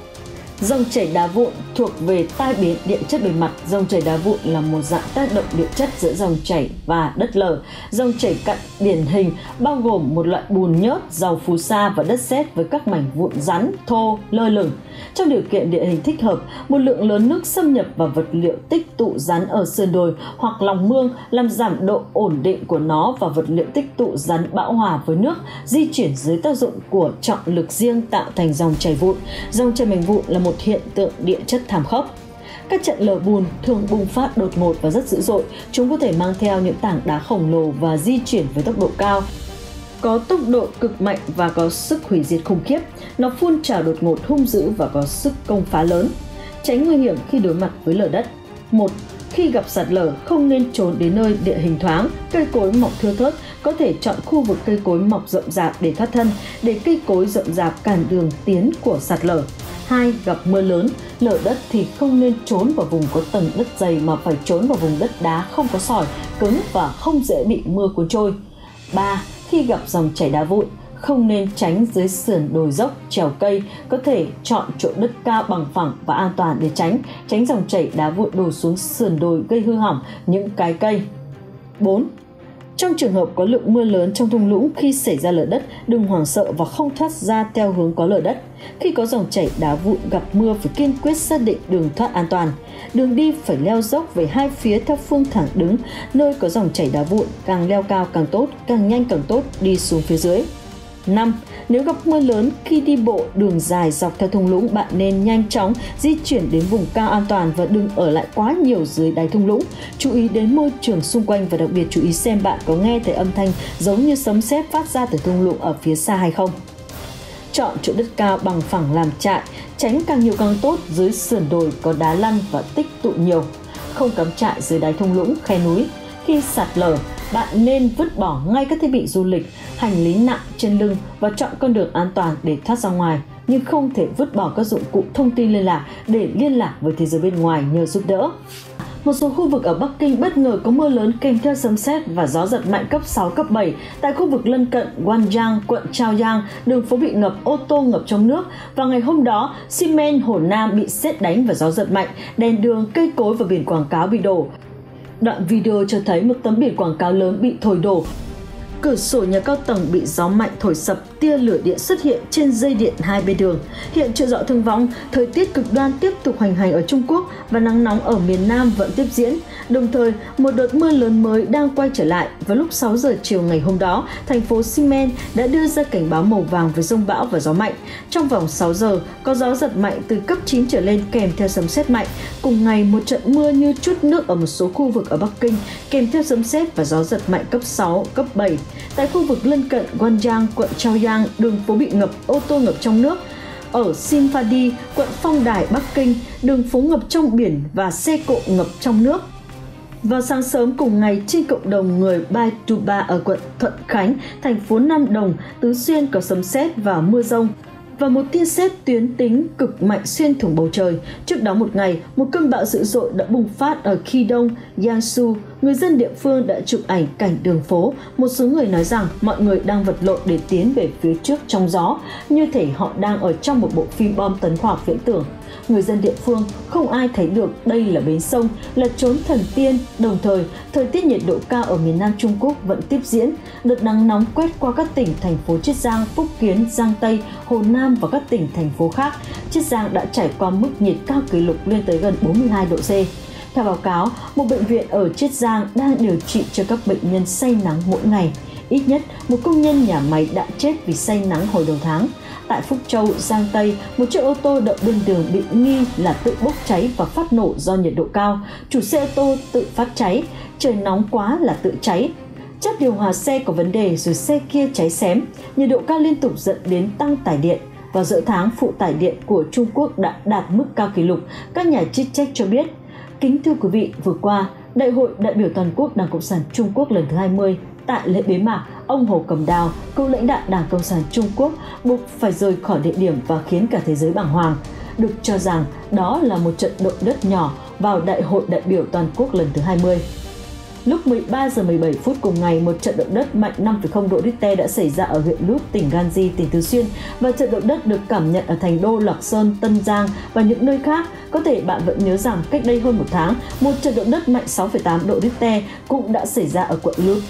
Dòng chảy đá vụn thuộc về tai biến địa chất bề mặt. Dòng chảy đá vụn là một dạng tác động địa chất giữa dòng chảy và đất lở. Dòng chảy cặn điển hình bao gồm một loại bùn nhớt, dầu phù sa và đất sét với các mảnh vụn rắn, thô, lơ lửng. Trong điều kiện địa hình thích hợp, một lượng lớn nước xâm nhập vào vật liệu tích tụ rắn ở sườn đồi hoặc lòng mương làm giảm độ ổn định của nó, và vật liệu tích tụ rắn bão hòa với nước, di chuyển dưới tác dụng của trọng lực riêng tạo thành dòng chảy vụn. Dòng chảy mảnh vụn là một hiện tượng địa chất thảm khốc. Các trận lở bùn thường bùng phát đột ngột và rất dữ dội. Chúng có thể mang theo những tảng đá khổng lồ và di chuyển với tốc độ cao, có tốc độ cực mạnh và có sức hủy diệt khủng khiếp. Nó phun trào đột ngột, hung dữ và có sức công phá lớn. Tránh nguy hiểm khi đối mặt với lở đất. một. Khi gặp sạt lở, không nên trốn đến nơi địa hình thoáng, cây cối mọc thưa thớt, có thể chọn khu vực cây cối mọc rậm rạp để thoát thân, để cây cối rậm rạp cản đường tiến của sạt lở. hai. Gặp mưa lớn, lở đất thì không nên trốn vào vùng có tầng đất dày mà phải trốn vào vùng đất đá không có sỏi, cứng và không dễ bị mưa cuốn trôi. ba. Khi gặp dòng chảy đá vụn, không nên tránh dưới sườn đồi dốc, trèo cây, có thể chọn chỗ đất cao bằng phẳng và an toàn để tránh, tránh dòng chảy đá vụn đổ xuống sườn đồi gây hư hỏng những cái cây. bốn. Trong trường hợp có lượng mưa lớn trong thung lũng, khi xảy ra lở đất, đừng hoảng sợ và không thoát ra theo hướng có lở đất. Khi có dòng chảy đá vụn gặp mưa phải kiên quyết xác định đường thoát an toàn. Đường đi phải leo dốc về hai phía theo phương thẳng đứng, nơi có dòng chảy đá vụn, càng leo cao càng tốt, càng nhanh càng tốt, đi xuống phía dưới. năm. Nếu gặp mưa lớn, khi đi bộ đường dài dọc theo thung lũng, bạn nên nhanh chóng di chuyển đến vùng cao an toàn và đừng ở lại quá nhiều dưới đáy thung lũng. Chú ý đến môi trường xung quanh và đặc biệt chú ý xem bạn có nghe thấy âm thanh giống như sấm sét phát ra từ thung lũng ở phía xa hay không. Chọn chỗ đất cao bằng phẳng làm trại, tránh càng nhiều càng tốt dưới sườn đồi có đá lăn và tích tụ nhiều. Không cắm trại dưới đáy thung lũng, khe núi. Khi sạt lở, bạn nên vứt bỏ ngay các thiết bị du lịch, hành lý nặng trên lưng và chọn con đường an toàn để thoát ra ngoài, nhưng không thể vứt bỏ các dụng cụ thông tin liên lạc để liên lạc với thế giới bên ngoài nhờ giúp đỡ. Một số khu vực ở Bắc Kinh bất ngờ có mưa lớn kèm theo sấm sét và gió giật mạnh cấp sáu, cấp bảy. Tại khu vực lân cận Guangyang, quận Chaoyang, đường phố bị ngập, ô tô ngập trong nước. Và ngày hôm đó, xi men Hồ Nam bị sét đánh và gió giật mạnh, đèn đường, cây cối và biển quảng cáo bị đổ. Đoạn video cho thấy một tấm biển quảng cáo lớn bị thổi đổ. Cửa sổ nhà cao tầng bị gió mạnh thổi sập, tia lửa điện xuất hiện trên dây điện hai bên đường. Hiện chưa rõ thương vong, thời tiết cực đoan tiếp tục hoành hành ở Trung Quốc và nắng nóng ở miền Nam vẫn tiếp diễn. Đồng thời, một đợt mưa lớn mới đang quay trở lại. Vào lúc sáu giờ chiều ngày hôm đó, thành phố Ximen đã đưa ra cảnh báo màu vàng với dông bão và gió mạnh. Trong vòng sáu giờ, có gió giật mạnh từ cấp chín trở lên kèm theo sấm sét mạnh. Cùng ngày, một trận mưa như trút nước ở một số khu vực ở Bắc Kinh kèm theo sấm sét và gió giật mạnh cấp sáu, cấp bảy. Tại khu vực lân cận Guangyang, quận Chaoyang, đường phố bị ngập, ô tô ngập trong nước. Ở Sinfadi, quận Phong Đài, Bắc Kinh, đường phố ngập trong biển và xe cộ ngập trong nước. Vào sáng sớm cùng ngày, trên cộng đồng người Bai Tu Ba ở quận Thuận Khánh, thành phố Nam Đồng, Tứ Xuyên có sấm sét và mưa rông và một tia sét tuyến tính cực mạnh xuyên thủng bầu trời. Trước đó một ngày, một cơn bão dữ dội đã bùng phát ở Qidong, Jiangsu. Người dân địa phương đã chụp ảnh cảnh đường phố. Một số người nói rằng mọi người đang vật lộn để tiến về phía trước trong gió, như thể họ đang ở trong một bộ phim bom tấn khoa học viễn tưởng. Người dân địa phương không ai thấy được đây là bến sông, là chốn thần tiên. Đồng thời, thời tiết nhiệt độ cao ở miền Nam Trung Quốc vẫn tiếp diễn. Đợt nắng nóng quét qua các tỉnh, thành phố Chiết Giang, Phúc Kiến, Giang Tây, Hồ Nam và các tỉnh, thành phố khác. Chiết Giang đã trải qua mức nhiệt cao kỷ lục lên tới gần bốn mươi hai độ C. Theo báo cáo, một bệnh viện ở Chiết Giang đang điều trị cho các bệnh nhân say nắng mỗi ngày. Ít nhất một công nhân nhà máy đã chết vì say nắng hồi đầu tháng. Tại Phúc Châu, Giang Tây, một chiếc ô tô đậu bên đường bị nghi là tự bốc cháy và phát nổ do nhiệt độ cao. Chủ xe ô tô tự phát cháy, trời nóng quá là tự cháy. Chất điều hòa xe có vấn đề rồi xe kia cháy xém. Nhiệt độ cao liên tục dẫn đến tăng tải điện. Vào giữa tháng, phụ tải điện của Trung Quốc đã đạt mức cao kỷ lục. Các nhà chức trách cho biết. Kính thưa quý vị, vừa qua, Đại hội đại biểu toàn quốc Đảng Cộng sản Trung Quốc lần thứ hai mươi, tại lễ bế mạc, ông Hồ Cẩm Đào, cựu lãnh đạo Đảng Cộng sản Trung Quốc, buộc phải rời khỏi địa điểm và khiến cả thế giới bàng hoàng. Được cho rằng đó là một trận động đất nhỏ vào Đại hội đại biểu toàn quốc lần thứ hai mươi. Lúc mười ba giờ mười bảy phút cùng ngày, một trận động đất mạnh năm phẩy không độ Richter đã xảy ra ở huyện Lút, tỉnh Ganji, tỉnh Tứ Xuyên, và trận động đất được cảm nhận ở thành đô Lạc Sơn, Tân Giang và những nơi khác. Có thể bạn vẫn nhớ rằng cách đây hơn một tháng, một trận động đất mạnh sáu phẩy tám độ Richter cũng đã xảy ra ở quận Lút.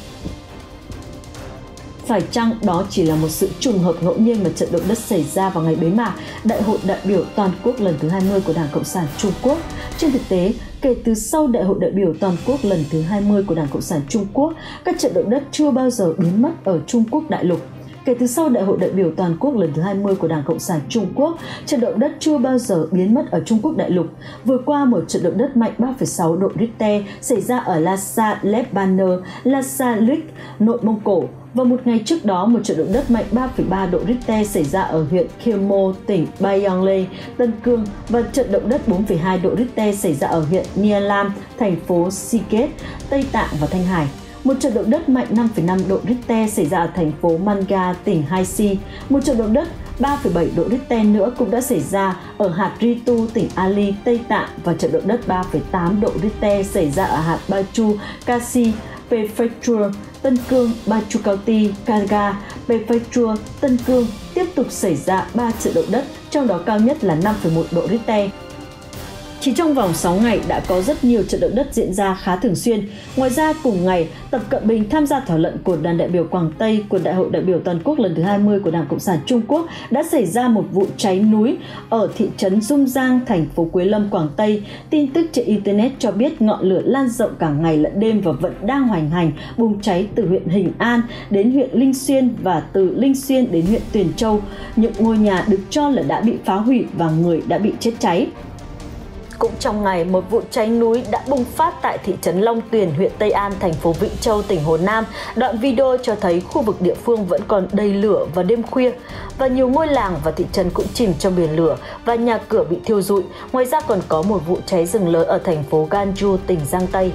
Phải chăng đó chỉ là một sự trùng hợp ngẫu nhiên mà trận động đất xảy ra vào ngày bế mạc Đại hội đại biểu toàn quốc lần thứ hai mươi của Đảng Cộng sản Trung Quốc? Trên thực tế, kể từ sau Đại hội đại biểu toàn quốc lần thứ hai mươi của Đảng Cộng sản Trung Quốc, các trận động đất chưa bao giờ biến mất ở Trung Quốc đại lục. Kể từ sau Đại hội đại biểu toàn quốc lần thứ hai mươi của Đảng Cộng sản Trung Quốc, trận động đất chưa bao giờ biến mất ở Trung Quốc đại lục. Vừa qua, một trận động đất mạnh ba phẩy sáu độ Richter xảy ra ở Lhasa Lebanon, Lhasa Lik, Nội Mông Cổ. Và một ngày trước đó, một trận động đất mạnh ba phẩy ba độ Richter xảy ra ở huyện Khmer, tỉnh Bayanglae, Tân Cương, và trận động đất bốn phẩy hai độ Richter xảy ra ở huyện Nia Lam, thành phố Siket, Tây Tạng và Thanh Hải. Một trận động đất mạnh năm phẩy năm độ Richter xảy ra ở thành phố Manga, tỉnh Haiti. Một trận động đất ba phẩy bảy độ Richter nữa cũng đã xảy ra ở hạt Ritu, tỉnh Ali, Tây Tạng, và trận động đất ba phẩy tám độ Richter xảy ra ở hạt Bachu, Kasi, Prefecture, Tân Cương, Bachu County, Kaga, Prefecture, Tân Cương. Tiếp tục xảy ra ba trận động đất, trong đó cao nhất là năm phẩy một độ Richter. Chỉ trong vòng sáu ngày đã có rất nhiều trận động đất diễn ra khá thường xuyên. Ngoài ra, cùng ngày, Tập Cận Bình tham gia thảo luận của đoàn đại biểu Quảng Tây của Đại hội đại biểu toàn quốc lần thứ hai mươi của Đảng Cộng sản Trung Quốc đã xảy ra một vụ cháy núi ở thị trấn Dung Giang, thành phố Quế Lâm, Quảng Tây. Tin tức trên Internet cho biết ngọn lửa lan rộng cả ngày lẫn đêm và vẫn đang hoành hành, bùng cháy từ huyện Hình An đến huyện Linh Xuyên và từ Linh Xuyên đến huyện Tuyền Châu. Những ngôi nhà được cho là đã bị phá hủy và người đã bị chết cháy. Cũng trong ngày, một vụ cháy núi đã bùng phát tại thị trấn Long Tuyền, huyện Tây An, thành phố Vĩnh Châu, tỉnh Hồ Nam. Đoạn video cho thấy khu vực địa phương vẫn còn đầy lửa vào đêm khuya và nhiều ngôi làng và thị trấn cũng chìm trong biển lửa và nhà cửa bị thiêu rụi. Ngoài ra còn có một vụ cháy rừng lớn ở thành phố Ganju, tỉnh Giang Tây.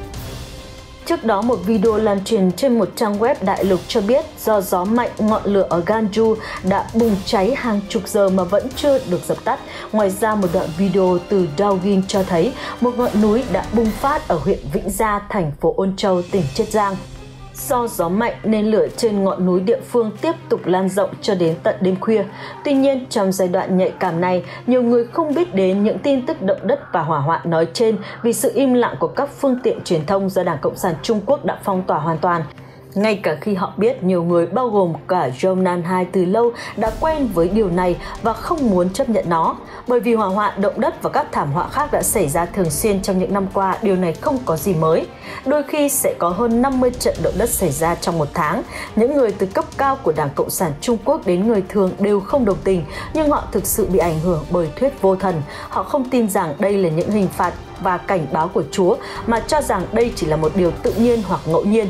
Trước đó, một video lan truyền trên một trang web đại lục cho biết do gió mạnh, ngọn lửa ở Ganju đã bùng cháy hàng chục giờ mà vẫn chưa được dập tắt. Ngoài ra, một đoạn video từ Daugin cho thấy một ngọn núi đã bùng phát ở huyện Vĩnh Gia, thành phố Ôn Châu, tỉnh Chiết Giang. Do gió mạnh nên lửa trên ngọn núi địa phương tiếp tục lan rộng cho đến tận đêm khuya. Tuy nhiên, trong giai đoạn nhạy cảm này, nhiều người không biết đến những tin tức động đất và hỏa hoạn nói trên vì sự im lặng của các phương tiện truyền thông do Đảng Cộng sản Trung Quốc đã phong tỏa hoàn toàn. Ngay cả khi họ biết, nhiều người bao gồm cả Zhou Nanhai từ lâu đã quen với điều này và không muốn chấp nhận nó. Bởi vì hỏa hoạn, động đất và các thảm họa khác đã xảy ra thường xuyên trong những năm qua, điều này không có gì mới. Đôi khi sẽ có hơn năm mươi trận động đất xảy ra trong một tháng. Những người từ cấp cao của Đảng Cộng sản Trung Quốc đến người thường đều không đồng tình, nhưng họ thực sự bị ảnh hưởng bởi thuyết vô thần. Họ không tin rằng đây là những hình phạt và cảnh báo của Chúa, mà cho rằng đây chỉ là một điều tự nhiên hoặc ngẫu nhiên.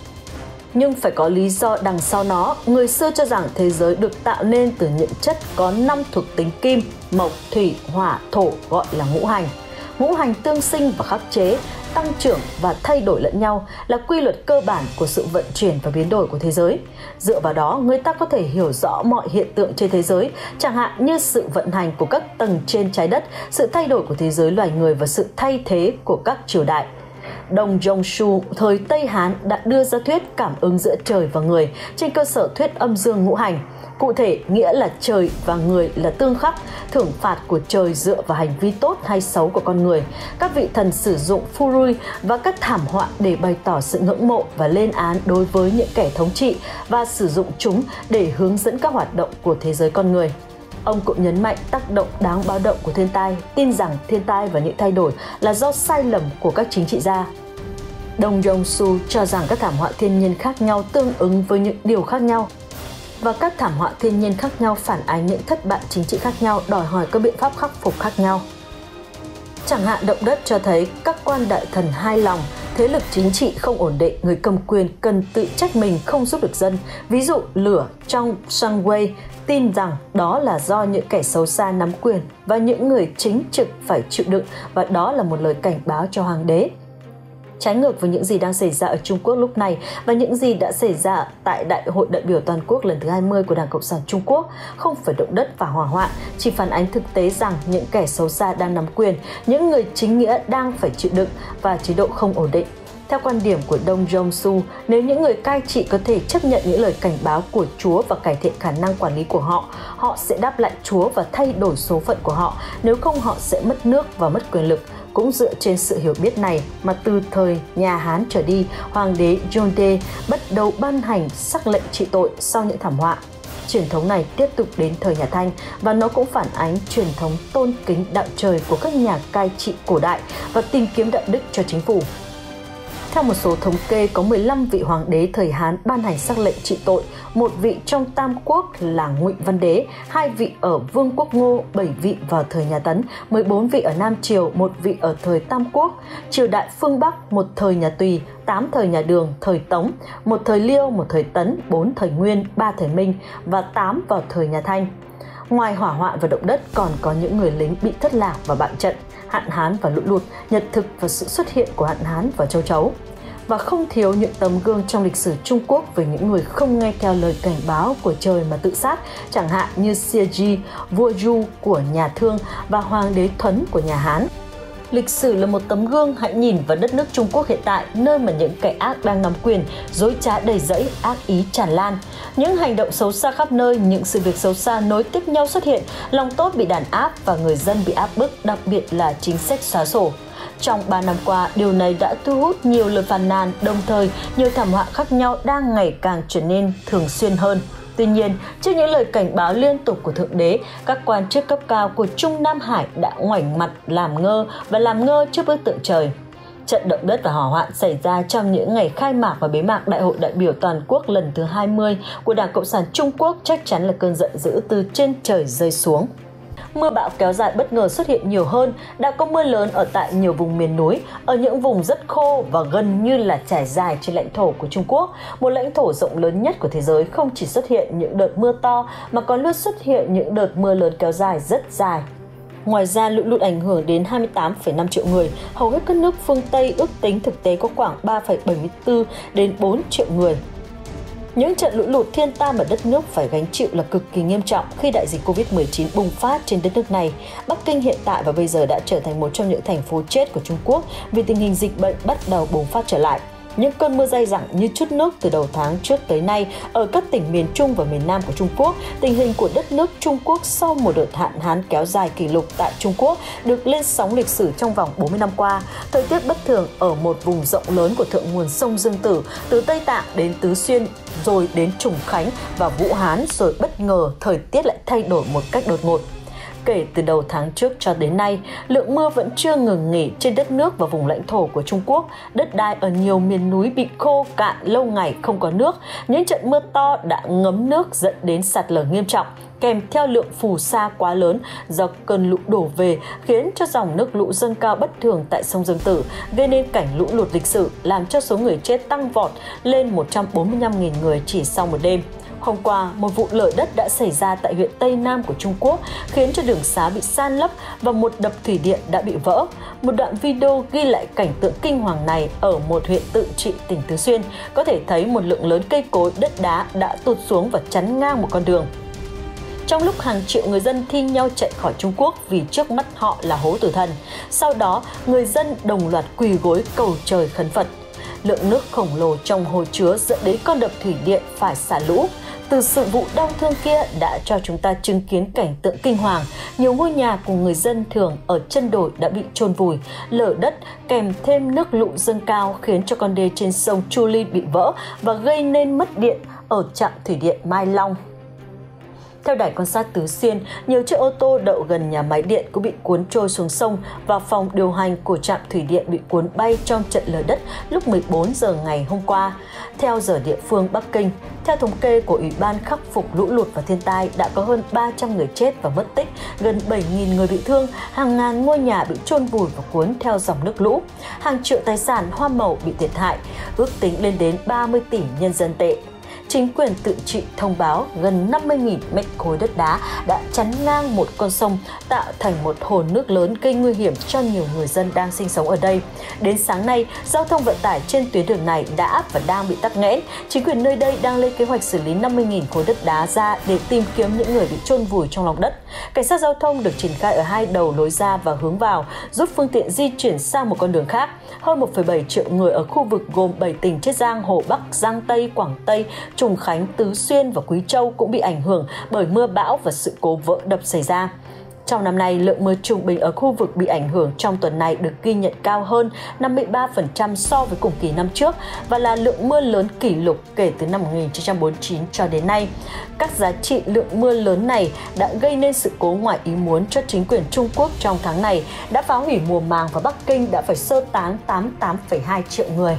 Nhưng phải có lý do đằng sau nó. Người xưa cho rằng thế giới được tạo nên từ những chất có năm thuộc tính kim, mộc, thủy, hỏa, thổ, gọi là ngũ hành. Ngũ hành tương sinh và khắc chế, tăng trưởng và thay đổi lẫn nhau là quy luật cơ bản của sự vận chuyển và biến đổi của thế giới. Dựa vào đó, người ta có thể hiểu rõ mọi hiện tượng trên thế giới, chẳng hạn như sự vận hành của các tầng trên trái đất, sự thay đổi của thế giới loài người và sự thay thế của các triều đại. Dong Zhongshu thời Tây Hán đã đưa ra thuyết cảm ứng giữa trời và người trên cơ sở thuyết âm dương ngũ hành. Cụ thể, nghĩa là trời và người là tương khắc, thưởng phạt của trời dựa vào hành vi tốt hay xấu của con người. Các vị thần sử dụng Furui và các thảm họa để bày tỏ sự ngưỡng mộ và lên án đối với những kẻ thống trị và sử dụng chúng để hướng dẫn các hoạt động của thế giới con người. Ông cũng nhấn mạnh tác động đáng báo động của thiên tai, tin rằng thiên tai và những thay đổi là do sai lầm của các chính trị gia. Dong Zhongshu cho rằng các thảm họa thiên nhiên khác nhau tương ứng với những điều khác nhau, và các thảm họa thiên nhiên khác nhau phản ánh những thất bại chính trị khác nhau, đòi hỏi các biện pháp khắc phục khác nhau. Chẳng hạn động đất cho thấy các quan đại thần hai lòng, thế lực chính trị không ổn định, người cầm quyền cần tự trách mình không giúp được dân. Ví dụ lửa trong Shanwei tin rằng đó là do những kẻ xấu xa nắm quyền và những người chính trực phải chịu đựng, và đó là một lời cảnh báo cho hoàng đế. Trái ngược với những gì đang xảy ra ở Trung Quốc lúc này và những gì đã xảy ra tại Đại hội đại biểu toàn quốc lần thứ hai mươi của Đảng Cộng sản Trung Quốc, không phải động đất và hỏa hoạn, chỉ phản ánh thực tế rằng những kẻ xấu xa đang nắm quyền, những người chính nghĩa đang phải chịu đựng và chế độ không ổn định. Theo quan điểm của Dong Zhongshu, nếu những người cai trị có thể chấp nhận những lời cảnh báo của Chúa và cải thiện khả năng quản lý của họ, họ sẽ đáp lại Chúa và thay đổi số phận của họ, nếu không họ sẽ mất nước và mất quyền lực. Cũng dựa trên sự hiểu biết này mà từ thời nhà Hán trở đi, Hoàng đế Yonde bắt đầu ban hành sắc lệnh trị tội sau những thảm họa. Truyền thống này tiếp tục đến thời nhà Thanh và nó cũng phản ánh truyền thống tôn kính đạo trời của các nhà cai trị cổ đại và tìm kiếm đạo đức cho chính phủ. Theo một số thống kê, có mười lăm vị hoàng đế thời Hán ban hành sắc lệnh trị tội, một vị trong Tam Quốc là Ngụy Văn Đế, hai vị ở Vương quốc Ngô, bảy vị vào thời nhà Tấn, mười bốn vị ở Nam Triều, một vị ở thời Tam Quốc, triều đại phương Bắc, một thời nhà Tùy, tám thời nhà Đường, thời Tống, một thời Liêu, một thời Tấn, bốn thời Nguyên, ba thời Minh và tám vào thời nhà Thanh. Ngoài hỏa hoạn và động đất, còn có những người lính bị thất lạc và bại trận, hạn hán và lũ lụt, nhật thực và sự xuất hiện của hạn hán và châu chấu. Và không thiếu những tấm gương trong lịch sử Trung Quốc về những người không nghe theo lời cảnh báo của trời mà tự sát, chẳng hạn như Xie Ji, vua Du của nhà Thương và Hoàng đế Thuấn của nhà Hán. Lịch sử là một tấm gương, hãy nhìn vào đất nước Trung Quốc hiện tại, nơi mà những kẻ ác đang nắm quyền, dối trá đầy rẫy, ác ý tràn lan. Những hành động xấu xa khắp nơi, những sự việc xấu xa nối tiếp nhau xuất hiện, lòng tốt bị đàn áp và người dân bị áp bức, đặc biệt là chính sách xóa sổ. Trong ba năm qua, điều này đã thu hút nhiều lời phàn nàn, đồng thời nhiều thảm họa khác nhau đang ngày càng trở nên thường xuyên hơn. Tuy nhiên, trước những lời cảnh báo liên tục của Thượng Đế, các quan chức cấp cao của Trung Nam Hải đã ngoảnh mặt làm ngơ và làm ngơ trước bức tượng trời. Trận động đất và hỏa hoạn xảy ra trong những ngày khai mạc và bế mạc Đại hội đại biểu toàn quốc lần thứ hai mươi của Đảng Cộng sản Trung Quốc chắc chắn là cơn giận dữ từ trên trời rơi xuống. Mưa bão kéo dài bất ngờ xuất hiện nhiều hơn, đã có mưa lớn ở tại nhiều vùng miền núi, ở những vùng rất khô và gần như là trải dài trên lãnh thổ của Trung Quốc. Một lãnh thổ rộng lớn nhất của thế giới không chỉ xuất hiện những đợt mưa to mà còn luôn xuất hiện những đợt mưa lớn kéo dài rất dài. Ngoài ra, lũ lụt ảnh hưởng đến hai mươi tám phẩy năm triệu người, hầu hết các nước phương Tây ước tính thực tế có khoảng ba phẩy bảy mươi tư đến bốn triệu người. Những trận lũ lụt thiên tai mà đất nước phải gánh chịu là cực kỳ nghiêm trọng khi đại dịch Covid mười chín bùng phát trên đất nước này. Bắc Kinh hiện tại và bây giờ đã trở thành một trong những thành phố chết của Trung Quốc vì tình hình dịch bệnh bắt đầu bùng phát trở lại. Những cơn mưa dày dẳng như trút nước từ đầu tháng trước tới nay ở các tỉnh miền Trung và miền Nam của Trung Quốc, tình hình của đất nước Trung Quốc sau một đợt hạn hán kéo dài kỷ lục tại Trung Quốc được lên sóng lịch sử trong vòng bốn mươi năm qua. Thời tiết bất thường ở một vùng rộng lớn của thượng nguồn sông Dương Tử, từ Tây Tạng đến Tứ Xuyên, rồi đến Trùng Khánh và Vũ Hán, rồi bất ngờ thời tiết lại thay đổi một cách đột ngột. Kể từ đầu tháng trước cho đến nay, lượng mưa vẫn chưa ngừng nghỉ trên đất nước và vùng lãnh thổ của Trung Quốc. Đất đai ở nhiều miền núi bị khô cạn lâu ngày không có nước. Những trận mưa to đã ngấm nước dẫn đến sạt lở nghiêm trọng, kèm theo lượng phù sa quá lớn do cơn lũ đổ về khiến cho dòng nước lũ dâng cao bất thường tại sông Dương Tử, gây nên cảnh lũ lụt lịch sử, làm cho số người chết tăng vọt lên một trăm bốn mươi lăm nghìn người chỉ sau một đêm. Hôm qua, một vụ lở đất đã xảy ra tại huyện Tây Nam của Trung Quốc, khiến cho đường xá bị san lấp và một đập thủy điện đã bị vỡ. Một đoạn video ghi lại cảnh tượng kinh hoàng này ở một huyện tự trị tỉnh Tứ Xuyên, có thể thấy một lượng lớn cây cối, đất đá đã tụt xuống và chắn ngang một con đường. Trong lúc hàng triệu người dân thi nhau chạy khỏi Trung Quốc vì trước mắt họ là hố tử thần, sau đó người dân đồng loạt quỳ gối cầu trời khấn Phật. Lượng nước khổng lồ trong hồ chứa dẫn đến con đập thủy điện phải xả lũ. Từ sự vụ đau thương kia đã cho chúng ta chứng kiến cảnh tượng kinh hoàng. Nhiều ngôi nhà của người dân thường ở chân đồi đã bị chôn vùi, lở đất kèm thêm nước lũ dâng cao khiến cho con đê trên sông Chu Ly bị vỡ và gây nên mất điện ở trạm thủy điện Mai Long. Theo đài quan sát Tứ Xuyên, nhiều chiếc ô tô đậu gần nhà máy điện cũng bị cuốn trôi xuống sông và phòng điều hành của trạm thủy điện bị cuốn bay trong trận lở đất lúc mười bốn giờ ngày hôm qua. Theo giờ địa phương Bắc Kinh, theo thống kê của Ủy ban khắc phục lũ lụt và thiên tai, đã có hơn ba trăm người chết và mất tích, gần bảy nghìn người bị thương, hàng ngàn ngôi nhà bị chôn vùi và cuốn theo dòng nước lũ, hàng triệu tài sản hoa màu bị thiệt hại, ước tính lên đến ba mươi tỷ nhân dân tệ. Chính quyền tự trị thông báo gần năm mươi nghìn mét khối đất đá đã chắn ngang một con sông, tạo thành một hồ nước lớn gây nguy hiểm cho nhiều người dân đang sinh sống ở đây. Đến sáng nay, giao thông vận tải trên tuyến đường này đã và đang bị tắc nghẽn. Chính quyền nơi đây đang lên kế hoạch xử lý năm mươi nghìn khối đất đá ra để tìm kiếm những người bị chôn vùi trong lòng đất. Cảnh sát giao thông được triển khai ở hai đầu lối ra và hướng vào, giúp phương tiện di chuyển sang một con đường khác. Hơn một phẩy bảy triệu người ở khu vực gồm bảy tỉnh Chiết Giang, Hồ Bắc, Giang Tây, Quảng Tây, Trùng Khánh, Tứ Xuyên và Quý Châu cũng bị ảnh hưởng bởi mưa bão và sự cố vỡ đập xảy ra. Trong năm nay, lượng mưa trung bình ở khu vực bị ảnh hưởng trong tuần này được ghi nhận cao hơn năm mươi ba phần trăm so với cùng kỳ năm trước và là lượng mưa lớn kỷ lục kể từ năm một nghìn chín trăm bốn mươi chín cho đến nay. Các giá trị lượng mưa lớn này đã gây nên sự cố ngoài ý muốn cho chính quyền Trung Quốc trong tháng này, đã phá hủy mùa màng và Bắc Kinh đã phải sơ tán tám mươi tám phẩy hai triệu người.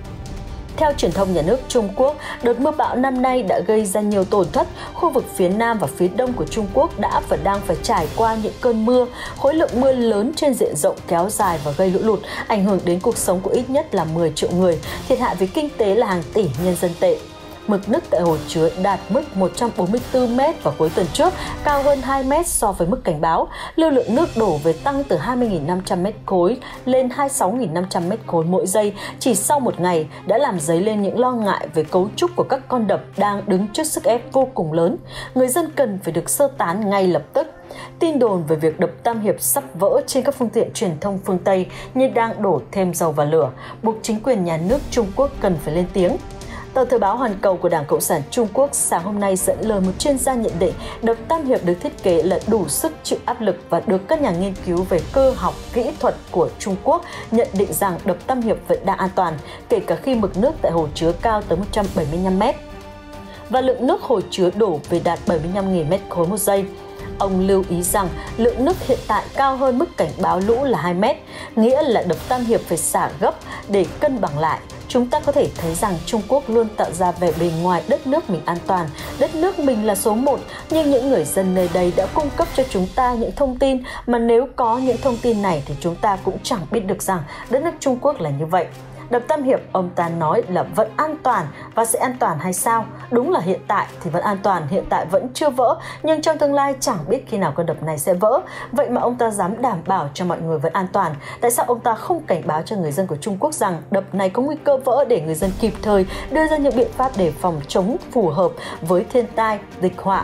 Theo truyền thông nhà nước Trung Quốc, đợt mưa bão năm nay đã gây ra nhiều tổn thất. Khu vực phía Nam và phía Đông của Trung Quốc đã và đang phải trải qua những cơn mưa, khối lượng mưa lớn trên diện rộng kéo dài và gây lũ lụt, ảnh hưởng đến cuộc sống của ít nhất là mười triệu người, thiệt hại về kinh tế là hàng tỷ nhân dân tệ. mực nước tại hồ chứa đạt mức một trăm bốn mươi tư mét vào cuối tuần trước, cao hơn hai mét so với mức cảnh báo. Lưu lượng nước đổ về tăng từ hai mươi nghìn năm trăm mét khối lên hai mươi sáu nghìn năm trăm mét khối mỗi giây chỉ sau một ngày đã làm dấy lên những lo ngại về cấu trúc của các con đập đang đứng trước sức ép vô cùng lớn. Người dân cần phải được sơ tán ngay lập tức. Tin đồn về việc đập Tam Hiệp sắp vỡ trên các phương tiện truyền thông phương Tây như đang đổ thêm dầu vào lửa, buộc chính quyền nhà nước Trung Quốc cần phải lên tiếng. Tờ Thời báo Hoàn Cầu của Đảng Cộng sản Trung Quốc sáng hôm nay dẫn lời một chuyên gia nhận định đập Tam Hiệp được thiết kế là đủ sức chịu áp lực và được các nhà nghiên cứu về cơ học kỹ thuật của Trung Quốc nhận định rằng đập Tam Hiệp vẫn đang an toàn, kể cả khi mực nước tại hồ chứa cao tới một trăm bảy mươi lăm mét và lượng nước hồ chứa đổ về đạt bảy mươi lăm nghìn mét khối một giây. Ông lưu ý rằng lượng nước hiện tại cao hơn mức cảnh báo lũ là hai mét, nghĩa là đập Tam Hiệp phải xả gấp để cân bằng lại. Chúng ta có thể thấy rằng Trung Quốc luôn tạo ra vẻ bề ngoài đất nước mình an toàn, đất nước mình là số một, nhưng những người dân nơi đây đã cung cấp cho chúng ta những thông tin mà nếu có những thông tin này thì chúng ta cũng chẳng biết được rằng đất nước Trung Quốc là như vậy. Đập Tam Hiệp ông ta nói là vẫn an toàn và sẽ an toàn hay sao? Đúng là hiện tại thì vẫn an toàn, hiện tại vẫn chưa vỡ, nhưng trong tương lai chẳng biết khi nào con đập này sẽ vỡ. Vậy mà ông ta dám đảm bảo cho mọi người vẫn an toàn. Tại sao ông ta không cảnh báo cho người dân của Trung Quốc rằng đập này có nguy cơ vỡ để người dân kịp thời đưa ra những biện pháp để phòng chống phù hợp với thiên tai, dịch họa?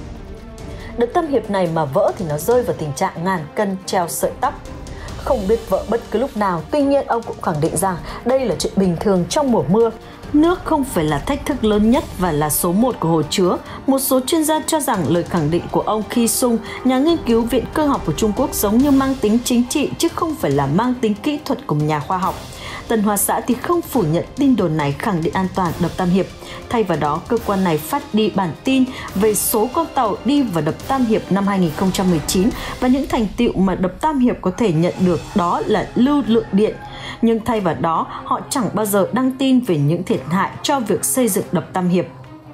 Đập Tam Hiệp này mà vỡ thì nó rơi vào tình trạng ngàn cân treo sợi tóc, không biết vỡ bất cứ lúc nào. Tuy nhiên, ông cũng khẳng định rằng đây là chuyện bình thường trong mùa mưa. Nước không phải là thách thức lớn nhất và là số một của hồ chứa. Một số chuyên gia cho rằng lời khẳng định của ông Qi Sung, nhà nghiên cứu Viện Cơ học của Trung Quốc giống như mang tính chính trị chứ không phải là mang tính kỹ thuật của một nhà khoa học. Tân Hoa Xã thì không phủ nhận tin đồn này khẳng định an toàn đập Tam Hiệp. Thay vào đó, cơ quan này phát đi bản tin về số con tàu đi vào đập Tam Hiệp năm hai nghìn không trăm mười chín và những thành tựu mà đập Tam Hiệp có thể nhận được, đó là lưu lượng điện. Nhưng thay vào đó, họ chẳng bao giờ đăng tin về những thiệt hại cho việc xây dựng đập Tam Hiệp.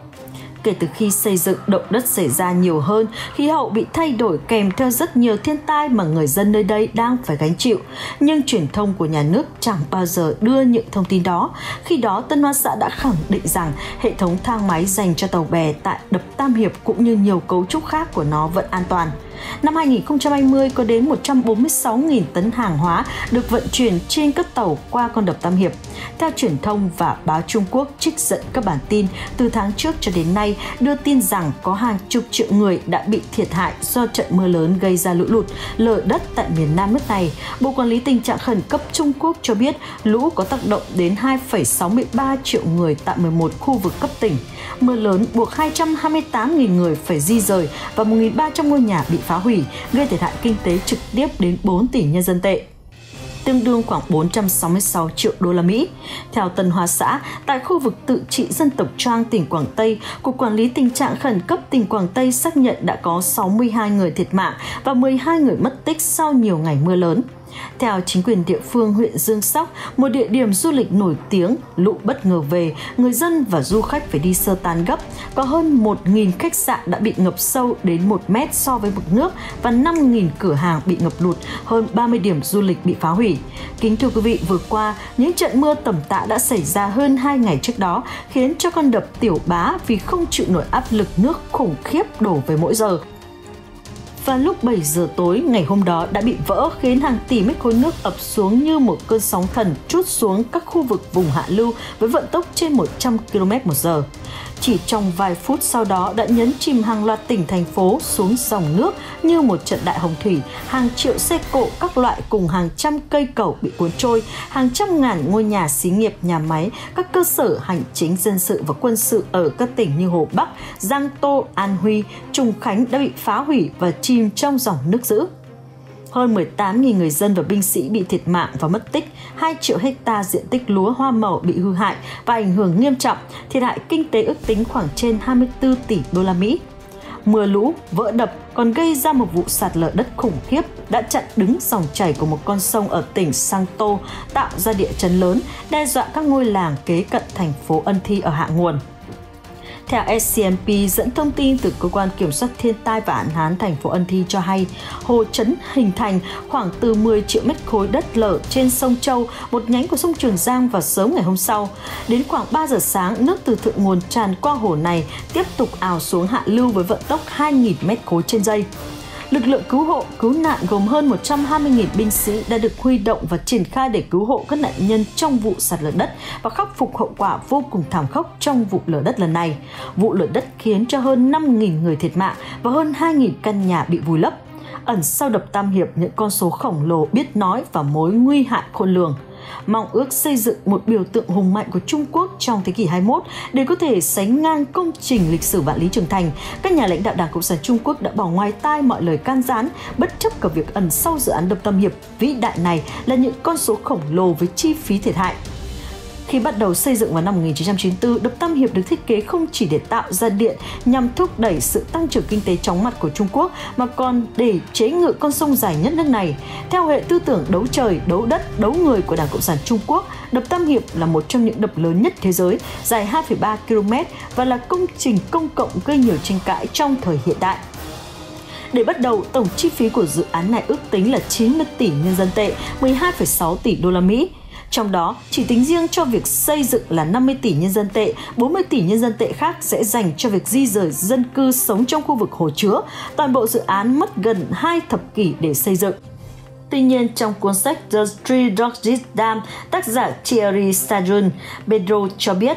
Kể từ khi xây dựng, động đất xảy ra nhiều hơn, khí hậu bị thay đổi kèm theo rất nhiều thiên tai mà người dân nơi đây đang phải gánh chịu. Nhưng truyền thông của nhà nước chẳng bao giờ đưa những thông tin đó. Khi đó, Tân Hoa Xã đã khẳng định rằng hệ thống thang máy dành cho tàu bè tại đập Tam Hiệp cũng như nhiều cấu trúc khác của nó vẫn an toàn. Năm hai nghìn không trăm hai mươi, có đến một trăm bốn mươi sáu nghìn tấn hàng hóa được vận chuyển trên các tàu qua con đập Tam Hiệp. Theo truyền thông và báo Trung Quốc trích dẫn các bản tin từ tháng trước cho đến nay đưa tin rằng có hàng chục triệu người đã bị thiệt hại do trận mưa lớn gây ra lũ lụt, lở đất tại miền Nam nước này. Bộ Quản lý Tình trạng Khẩn cấp Trung Quốc cho biết lũ có tác động đến hai phẩy sáu mươi ba triệu người tại mười một khu vực cấp tỉnh. Mưa lớn buộc hai trăm hai mươi tám nghìn người phải di rời và một nghìn ba trăm ngôi nhà bị phá hủy, gây thiệt hại kinh tế trực tiếp đến bốn tỷ nhân dân tệ, tương đương khoảng bốn trăm sáu mươi sáu triệu đô la Mỹ. Theo Tân Hoa Xã, tại khu vực tự trị dân tộc Trang, tỉnh Quảng Tây, Cục Quản lý Tình trạng Khẩn cấp tỉnh Quảng Tây xác nhận đã có sáu mươi hai người thiệt mạng và mười hai người mất tích sau nhiều ngày mưa lớn. Theo chính quyền địa phương huyện Dương Sóc, một địa điểm du lịch nổi tiếng, lũ bất ngờ về, người dân và du khách phải đi sơ tán gấp. Có hơn một nghìn khách sạn đã bị ngập sâu đến một mét so với mực nước và năm nghìn cửa hàng bị ngập lụt, hơn ba mươi điểm du lịch bị phá hủy. Kính thưa quý vị, vừa qua, những trận mưa tầm tã đã xảy ra hơn hai ngày trước đó, khiến cho con đập Tiểu Bá vì không chịu nổi áp lực nước khủng khiếp đổ về mỗi giờ. Và lúc bảy giờ tối ngày hôm đó đã bị vỡ, khiến hàng tỷ mét khối nước ập xuống như một cơn sóng thần trút xuống các khu vực vùng hạ lưu với vận tốc trên một trăm ki lô mét một giờ. Chỉ trong vài phút sau đó đã nhấn chìm hàng loạt tỉnh thành phố xuống dòng nước như một trận đại hồng thủy, hàng triệu xe cộ các loại cùng hàng trăm cây cầu bị cuốn trôi, hàng trăm ngàn ngôi nhà xí nghiệp, nhà máy, các cơ sở hành chính dân sự và quân sự ở các tỉnh như Hồ Bắc, Giang Tô, An Huy, Trùng Khánh đã bị phá hủy và chìm trong dòng nước dữ. Hơn mười tám nghìn người dân và binh sĩ bị thiệt mạng và mất tích, hai triệu hecta diện tích lúa hoa màu bị hư hại và ảnh hưởng nghiêm trọng, thiệt hại kinh tế ước tính khoảng trên hai mươi tư tỷ đô la Mỹ. Mưa lũ, vỡ đập còn gây ra một vụ sạt lở đất khủng khiếp đã chặn đứng dòng chảy của một con sông ở tỉnh Sang Tô, tạo ra địa chấn lớn, đe dọa các ngôi làng kế cận thành phố Ân Thi ở hạ nguồn. Theo S C M P dẫn thông tin từ Cơ quan Kiểm soát Thiên tai và Hạn hán thành phố Ân Thi cho hay, hồ Trấn hình thành khoảng từ mười triệu mét khối đất lở trên sông Châu, một nhánh của sông Trường Giang vào sớm ngày hôm sau. Đến khoảng ba giờ sáng, nước từ thượng nguồn tràn qua hồ này tiếp tục ào xuống hạ lưu với vận tốc hai nghìn mét khối trên giây. Lực lượng cứu hộ, cứu nạn gồm hơn một trăm hai mươi nghìn binh sĩ đã được huy động và triển khai để cứu hộ các nạn nhân trong vụ sạt lở đất và khắc phục hậu quả vô cùng thảm khốc trong vụ lở đất lần này. Vụ lở đất khiến cho hơn năm nghìn người thiệt mạng và hơn hai nghìn căn nhà bị vùi lấp. Ẩn sau đập Tam Hiệp những con số khổng lồ biết nói và mối nguy hại khôn lường. Mong ước xây dựng một biểu tượng hùng mạnh của Trung Quốc trong thế kỷ hai mươi mốt để có thể sánh ngang công trình lịch sử vạn lý trường thành, các nhà lãnh đạo Đảng Cộng sản Trung Quốc đã bỏ ngoài tai mọi lời can gián, bất chấp cả việc ẩn sau dự án đập Tam Hiệp vĩ đại này là những con số khổng lồ với chi phí thiệt hại. Khi bắt đầu xây dựng vào năm một nghìn chín trăm chín mươi tư, đập Tam Hiệp được thiết kế không chỉ để tạo ra điện nhằm thúc đẩy sự tăng trưởng kinh tế chóng mặt của Trung Quốc mà còn để chế ngự con sông dài nhất nước này. Theo hệ tư tưởng đấu trời, đấu đất, đấu người của Đảng Cộng sản Trung Quốc, đập Tam Hiệp là một trong những đập lớn nhất thế giới, dài hai phẩy ba ki lô mét và là công trình công cộng gây nhiều tranh cãi trong thời hiện đại. Để bắt đầu, tổng chi phí của dự án này ước tính là chín mươi tỷ nhân dân tệ, mười hai phẩy sáu tỷ đô la Mỹ. Trong đó, chỉ tính riêng cho việc xây dựng là năm mươi tỷ nhân dân tệ, bốn mươi tỷ nhân dân tệ khác sẽ dành cho việc di rời dân cư sống trong khu vực hồ chứa. Toàn bộ dự án mất gần hai thập kỷ để xây dựng. Tuy nhiên, trong cuốn sách The Three Gorges Dam, tác giả Thierry Stajon Pedro cho biết,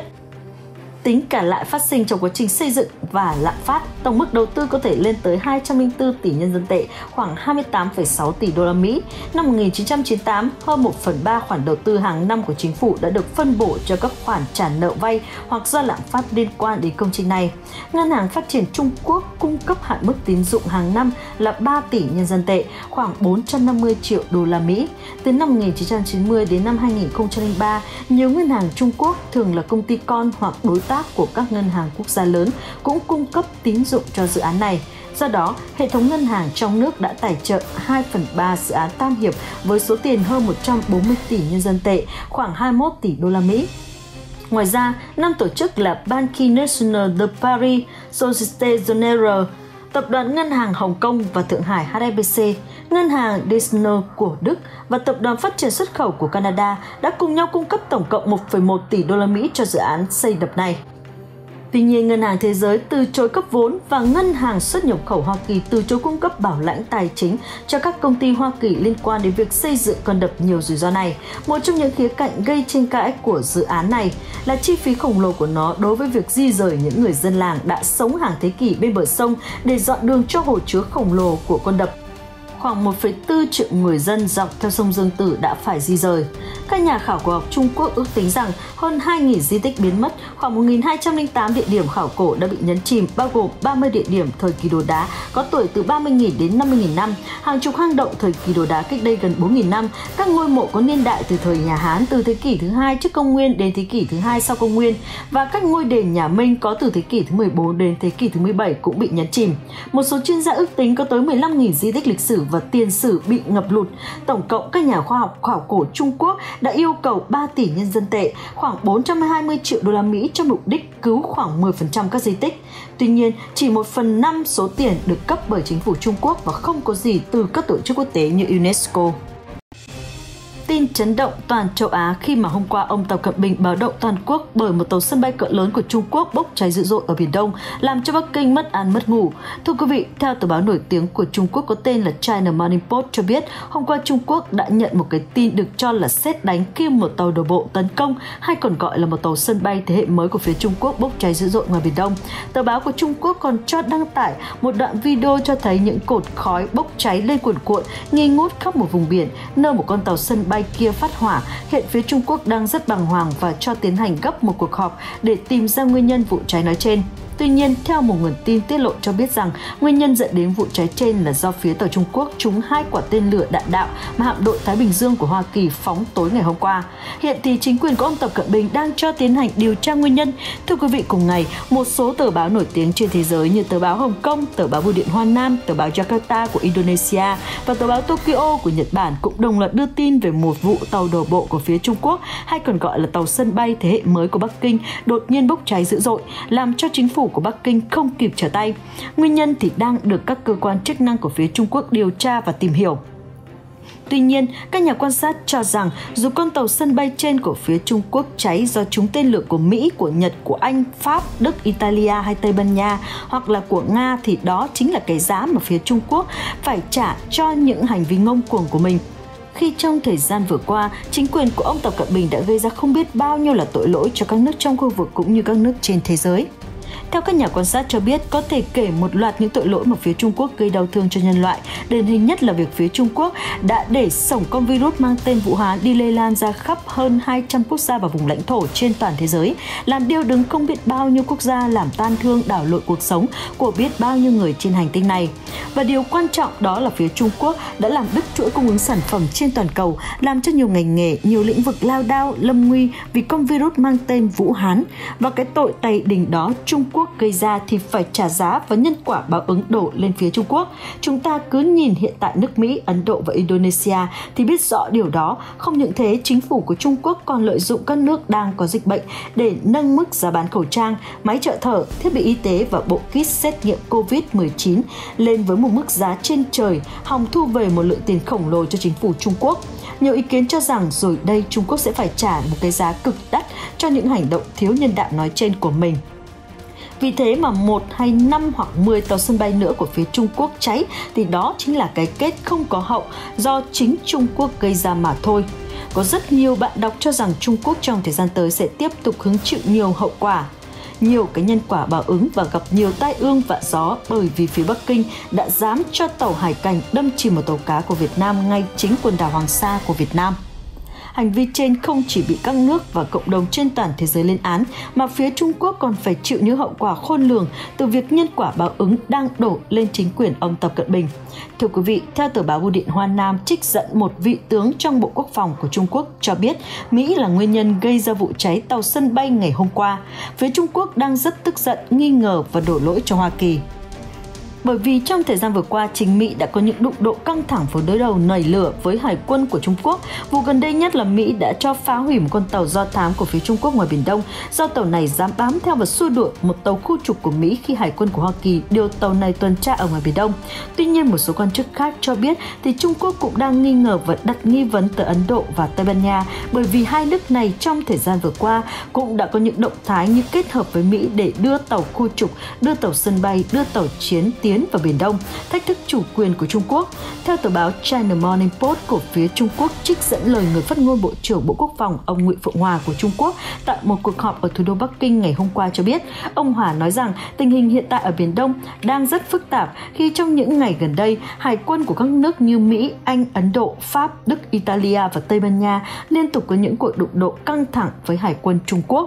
tính cả lãi phát sinh trong quá trình xây dựng và lạm phát, tổng mức đầu tư có thể lên tới hai trăm lẻ bốn tỷ nhân dân tệ, khoảng hai mươi tám phẩy sáu tỷ đô la Mỹ. Năm một nghìn chín trăm chín mươi tám, hơn một phần ba khoản đầu tư hàng năm của chính phủ đã được phân bổ cho các khoản trả nợ vay hoặc do lạm phát liên quan đến công trình này. Ngân hàng Phát triển Trung Quốc cung cấp hạn mức tín dụng hàng năm là ba tỷ nhân dân tệ, khoảng bốn trăm năm mươi triệu đô la Mỹ. Từ năm một nghìn chín trăm chín mươi đến năm hai nghìn không trăm lẻ ba, nhiều ngân hàng Trung Quốc, thường là công ty con hoặc đối tác của các ngân hàng quốc gia lớn, cũng cung cấp tín dụng cho dự án này. Do đó, hệ thống ngân hàng trong nước đã tài trợ hai phần ba dự án Tam Hiệp với số tiền hơn một trăm bốn mươi tỷ nhân dân tệ, khoảng hai mươi mốt tỷ đô la Mỹ. Ngoài ra, năm tổ chức là Banque Nationale de Paris, Société Générale, Tập đoàn Ngân hàng Hồng Kông và Thượng Hải H S B C, Ngân hàng Dresdner của Đức và Tập đoàn Phát triển xuất khẩu của Canada đã cùng nhau cung cấp tổng cộng một phẩy một tỷ đô la Mỹ cho dự án xây đập này. Tuy nhiên, Ngân hàng Thế giới từ chối cấp vốn và Ngân hàng Xuất nhập khẩu Hoa Kỳ từ chối cung cấp bảo lãnh tài chính cho các công ty Hoa Kỳ liên quan đến việc xây dựng con đập nhiều rủi ro này. Một trong những khía cạnh gây tranh cãi của dự án này là chi phí khổng lồ của nó đối với việc di rời những người dân làng đã sống hàng thế kỷ bên bờ sông để dọn đường cho hồ chứa khổng lồ của con đập. Khoảng một phẩy bốn triệu người dân dọc theo sông Dương Tử đã phải di rời. Các nhà khảo cổ học Trung Quốc ước tính rằng hơn hai nghìn di tích biến mất, khoảng một nghìn hai trăm lẻ tám địa điểm khảo cổ đã bị nhấn chìm, bao gồm ba mươi địa điểm thời kỳ đồ đá có tuổi từ ba mươi nghìn đến năm mươi nghìn năm, hàng chục hang động thời kỳ đồ đá cách đây gần bốn nghìn năm, các ngôi mộ có niên đại từ thời nhà Hán từ thế kỷ thứ hai trước công nguyên đến thế kỷ thứ hai sau công nguyên và các ngôi đền nhà Minh có từ thế kỷ thứ mười bốn đến thế kỷ thứ mười bảy cũng bị nhấn chìm. Một số chuyên gia ước tính có tới mười lăm nghìn di tích lịch sử và tiền sử bị ngập lụt. Tổng cộng, các nhà khoa học khảo cổ Trung Quốc đã yêu cầu ba tỷ nhân dân tệ, khoảng bốn trăm hai mươi triệu đô la Mỹ cho mục đích cứu khoảng mười phần trăm các di tích. Tuy nhiên, chỉ một phần năm số tiền được cấp bởi chính phủ Trung Quốc và không có gì từ các tổ chức quốc tế như UNESCO. Tin chấn động toàn châu Á khi mà hôm qua ông Tập Cận Bình báo động toàn quốc bởi một tàu sân bay cỡ lớn của Trung Quốc bốc cháy dữ dội ở Biển Đông, làm cho Bắc Kinh mất ăn mất ngủ. Thưa quý vị, theo tờ báo nổi tiếng của Trung Quốc có tên là China Morning Post cho biết, hôm qua Trung Quốc đã nhận một cái tin được cho là sét đánh khi một tàu đổ bộ tấn công, hay còn gọi là một tàu sân bay thế hệ mới của phía Trung Quốc bốc cháy dữ dội ngoài Biển Đông. Tờ báo của Trung Quốc còn cho đăng tải một đoạn video cho thấy những cột khói bốc cháy lên cuồn cuộn, nghi ngút khắp một vùng biển, nơi một con tàu sân bay kia phát hỏa. Hiện phía Trung Quốc đang rất bàng hoàng và cho tiến hành gấp một cuộc họp để tìm ra nguyên nhân vụ cháy nói trên. Tuy Tuy nhiên, theo một nguồn tin tiết lộ cho biết rằng nguyên nhân dẫn đến vụ cháy trên là do phía tàu Trung Quốc trúng hai quả tên lửa đạn đạo mà hạm đội Thái Bình Dương của Hoa Kỳ phóng tối ngày hôm qua. Hiện thì chính quyền của ông Tập Cận Bình đang cho tiến hành điều tra nguyên nhân. Thưa quý vị, cùng ngày, một số tờ báo nổi tiếng trên thế giới như tờ báo Hồng Kông, tờ báo Bưu điện Hoa Nam, tờ báo Jakarta của Indonesia và tờ báo Tokyo của Nhật Bản cũng đồng loạt đưa tin về một vụ tàu đổ bộ của phía Trung Quốc, hay còn gọi là tàu sân bay thế hệ mới của Bắc Kinh, đột nhiên bốc cháy dữ dội, làm cho chính phủ của Bắc Kinh không kịp trở tay. Nguyên nhân thì đang được các cơ quan chức năng của phía Trung Quốc điều tra và tìm hiểu. Tuy nhiên, các nhà quan sát cho rằng dù con tàu sân bay trên của phía Trung Quốc cháy do trúng tên lửa của Mỹ, của Nhật, của Anh, Pháp, Đức, Italia hay Tây Ban Nha hoặc là của Nga thì đó chính là cái giá mà phía Trung Quốc phải trả cho những hành vi ngông cuồng của mình. Khi trong thời gian vừa qua, chính quyền của ông Tập Cận Bình đã gây ra không biết bao nhiêu là tội lỗi cho các nước trong khu vực cũng như các nước trên thế giới. Theo các nhà quan sát cho biết, có thể kể một loạt những tội lỗi mà phía Trung Quốc gây đau thương cho nhân loại. Điển hình nhất là việc phía Trung Quốc đã để xổng con virus mang tên Vũ Hán đi lây lan ra khắp hơn hai trăm quốc gia và vùng lãnh thổ trên toàn thế giới, làm điêu đứng không biết bao nhiêu quốc gia, làm tan thương đảo lộn cuộc sống của biết bao nhiêu người trên hành tinh này. Và điều quan trọng đó là phía Trung Quốc đã làm đứt chuỗi cung ứng sản phẩm trên toàn cầu, làm cho nhiều ngành nghề, nhiều lĩnh vực lao đao, lâm nguy vì con virus mang tên Vũ Hán. Và cái tội tày đình đó Trung Quốc gây ra thì phải trả giá và nhân quả báo ứng đổ lên phía Trung Quốc. Chúng ta cứ nhìn hiện tại nước Mỹ, Ấn Độ và Indonesia thì biết rõ điều đó. Không những thế, chính phủ của Trung Quốc còn lợi dụng các nước đang có dịch bệnh để nâng mức giá bán khẩu trang, máy trợ thở, thiết bị y tế và bộ kit xét nghiệm covid mười chín lên với một mức giá trên trời, hòng thu về một lượng tiền khổng lồ cho chính phủ Trung Quốc. Nhiều ý kiến cho rằng rồi đây Trung Quốc sẽ phải trả một cái giá cực đắt cho những hành động thiếu nhân đạo nói trên của mình. Vì thế mà một hay năm hoặc mười tàu sân bay nữa của phía Trung Quốc cháy thì đó chính là cái kết không có hậu do chính Trung Quốc gây ra mà thôi. Có rất nhiều bạn đọc cho rằng Trung Quốc trong thời gian tới sẽ tiếp tục hứng chịu nhiều hậu quả, nhiều cái nhân quả báo ứng và gặp nhiều tai ương vạ gió bởi vì phía Bắc Kinh đã dám cho tàu hải cảnh đâm chìm một tàu cá của Việt Nam ngay chính quần đảo Hoàng Sa của Việt Nam. Hành vi trên không chỉ bị các nước và cộng đồng trên toàn thế giới lên án, mà phía Trung Quốc còn phải chịu những hậu quả khôn lường từ việc nhân quả báo ứng đang đổ lên chính quyền ông Tập Cận Bình. Thưa quý vị, theo tờ báo Bưu điện Hoa Nam trích dẫn một vị tướng trong Bộ Quốc phòng của Trung Quốc cho biết Mỹ là nguyên nhân gây ra vụ cháy tàu sân bay ngày hôm qua. Phía Trung Quốc đang rất tức giận, nghi ngờ và đổ lỗi cho Hoa Kỳ. Bởi vì trong thời gian vừa qua, chính Mỹ đã có những đụng độ căng thẳng với đối đầu nảy lửa với hải quân của Trung Quốc. Vụ gần đây nhất là Mỹ đã cho phá hủy một con tàu do thám của phía Trung Quốc ngoài Biển Đông, do tàu này dám bám theo và xua đuổi một tàu khu trục của Mỹ khi hải quân của Hoa Kỳ điều tàu này tuần tra ở ngoài Biển Đông. Tuy nhiên, một số quan chức khác cho biết thì Trung Quốc cũng đang nghi ngờ và đặt nghi vấn tới Ấn Độ và Tây Ban Nha, bởi vì hai nước này trong thời gian vừa qua cũng đã có những động thái như kết hợp với Mỹ để đưa tàu khu trục, đưa tàu sân bay, đưa tàu chiến tiến vào Biển Đông, thách thức chủ quyền của Trung Quốc. Theo tờ báo China Morning Post của phía Trung Quốc trích dẫn lời người phát ngôn Bộ trưởng Bộ Quốc phòng ông Ngụy Phượng Hòa của Trung Quốc tại một cuộc họp ở thủ đô Bắc Kinh ngày hôm qua cho biết, ông Hòa nói rằng tình hình hiện tại ở Biển Đông đang rất phức tạp khi trong những ngày gần đây, hải quân của các nước như Mỹ, Anh, Ấn Độ, Pháp, Đức, Italia và Tây Ban Nha liên tục có những cuộc đụng độ căng thẳng với hải quân Trung Quốc.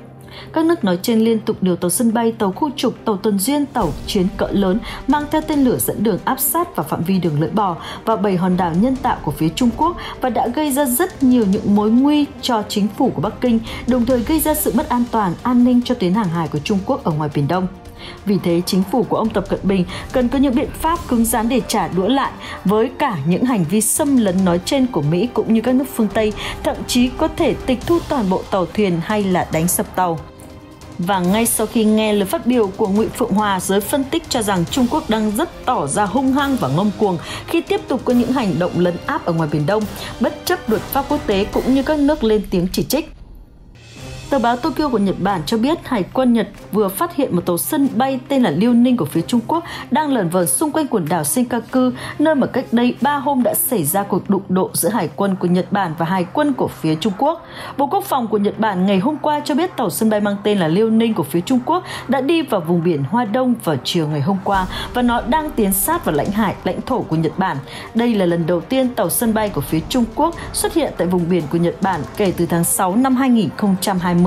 Các nước nói trên liên tục điều tàu sân bay, tàu khu trục, tàu tuần duyên, tàu chiến cỡ lớn mang theo tên lửa dẫn đường áp sát vào phạm vi đường lưỡi bò và bảy hòn đảo nhân tạo của phía Trung Quốc và đã gây ra rất nhiều những mối nguy cho chính phủ của Bắc Kinh, đồng thời gây ra sự mất an toàn, an ninh cho tuyến hàng hải của Trung Quốc ở ngoài Biển Đông. Vì thế, chính phủ của ông Tập Cận Bình cần có những biện pháp cứng rắn để trả đũa lại với cả những hành vi xâm lấn nói trên của Mỹ cũng như các nước phương Tây, thậm chí có thể tịch thu toàn bộ tàu thuyền hay là đánh sập tàu. Và ngay sau khi nghe lời phát biểu của Ngụy Phượng Hòa, giới phân tích cho rằng Trung Quốc đang rất tỏ ra hung hăng và ngông cuồng khi tiếp tục có những hành động lấn áp ở ngoài Biển Đông, bất chấp luật pháp quốc tế cũng như các nước lên tiếng chỉ trích. Tờ báo Tokyo của Nhật Bản cho biết Hải quân Nhật vừa phát hiện một tàu sân bay tên là Liêu Ninh của phía Trung Quốc đang lởn vởn xung quanh quần đảo Senkaku, nơi mà cách đây ba hôm đã xảy ra cuộc đụng độ giữa Hải quân của Nhật Bản và Hải quân của phía Trung Quốc. Bộ Quốc phòng của Nhật Bản ngày hôm qua cho biết tàu sân bay mang tên là Liêu Ninh của phía Trung Quốc đã đi vào vùng biển Hoa Đông vào chiều ngày hôm qua và nó đang tiến sát vào lãnh hải, lãnh thổ của Nhật Bản. Đây là lần đầu tiên tàu sân bay của phía Trung Quốc xuất hiện tại vùng biển của Nhật Bản kể từ tháng sáu năm hai nghìn không trăm hai mươi.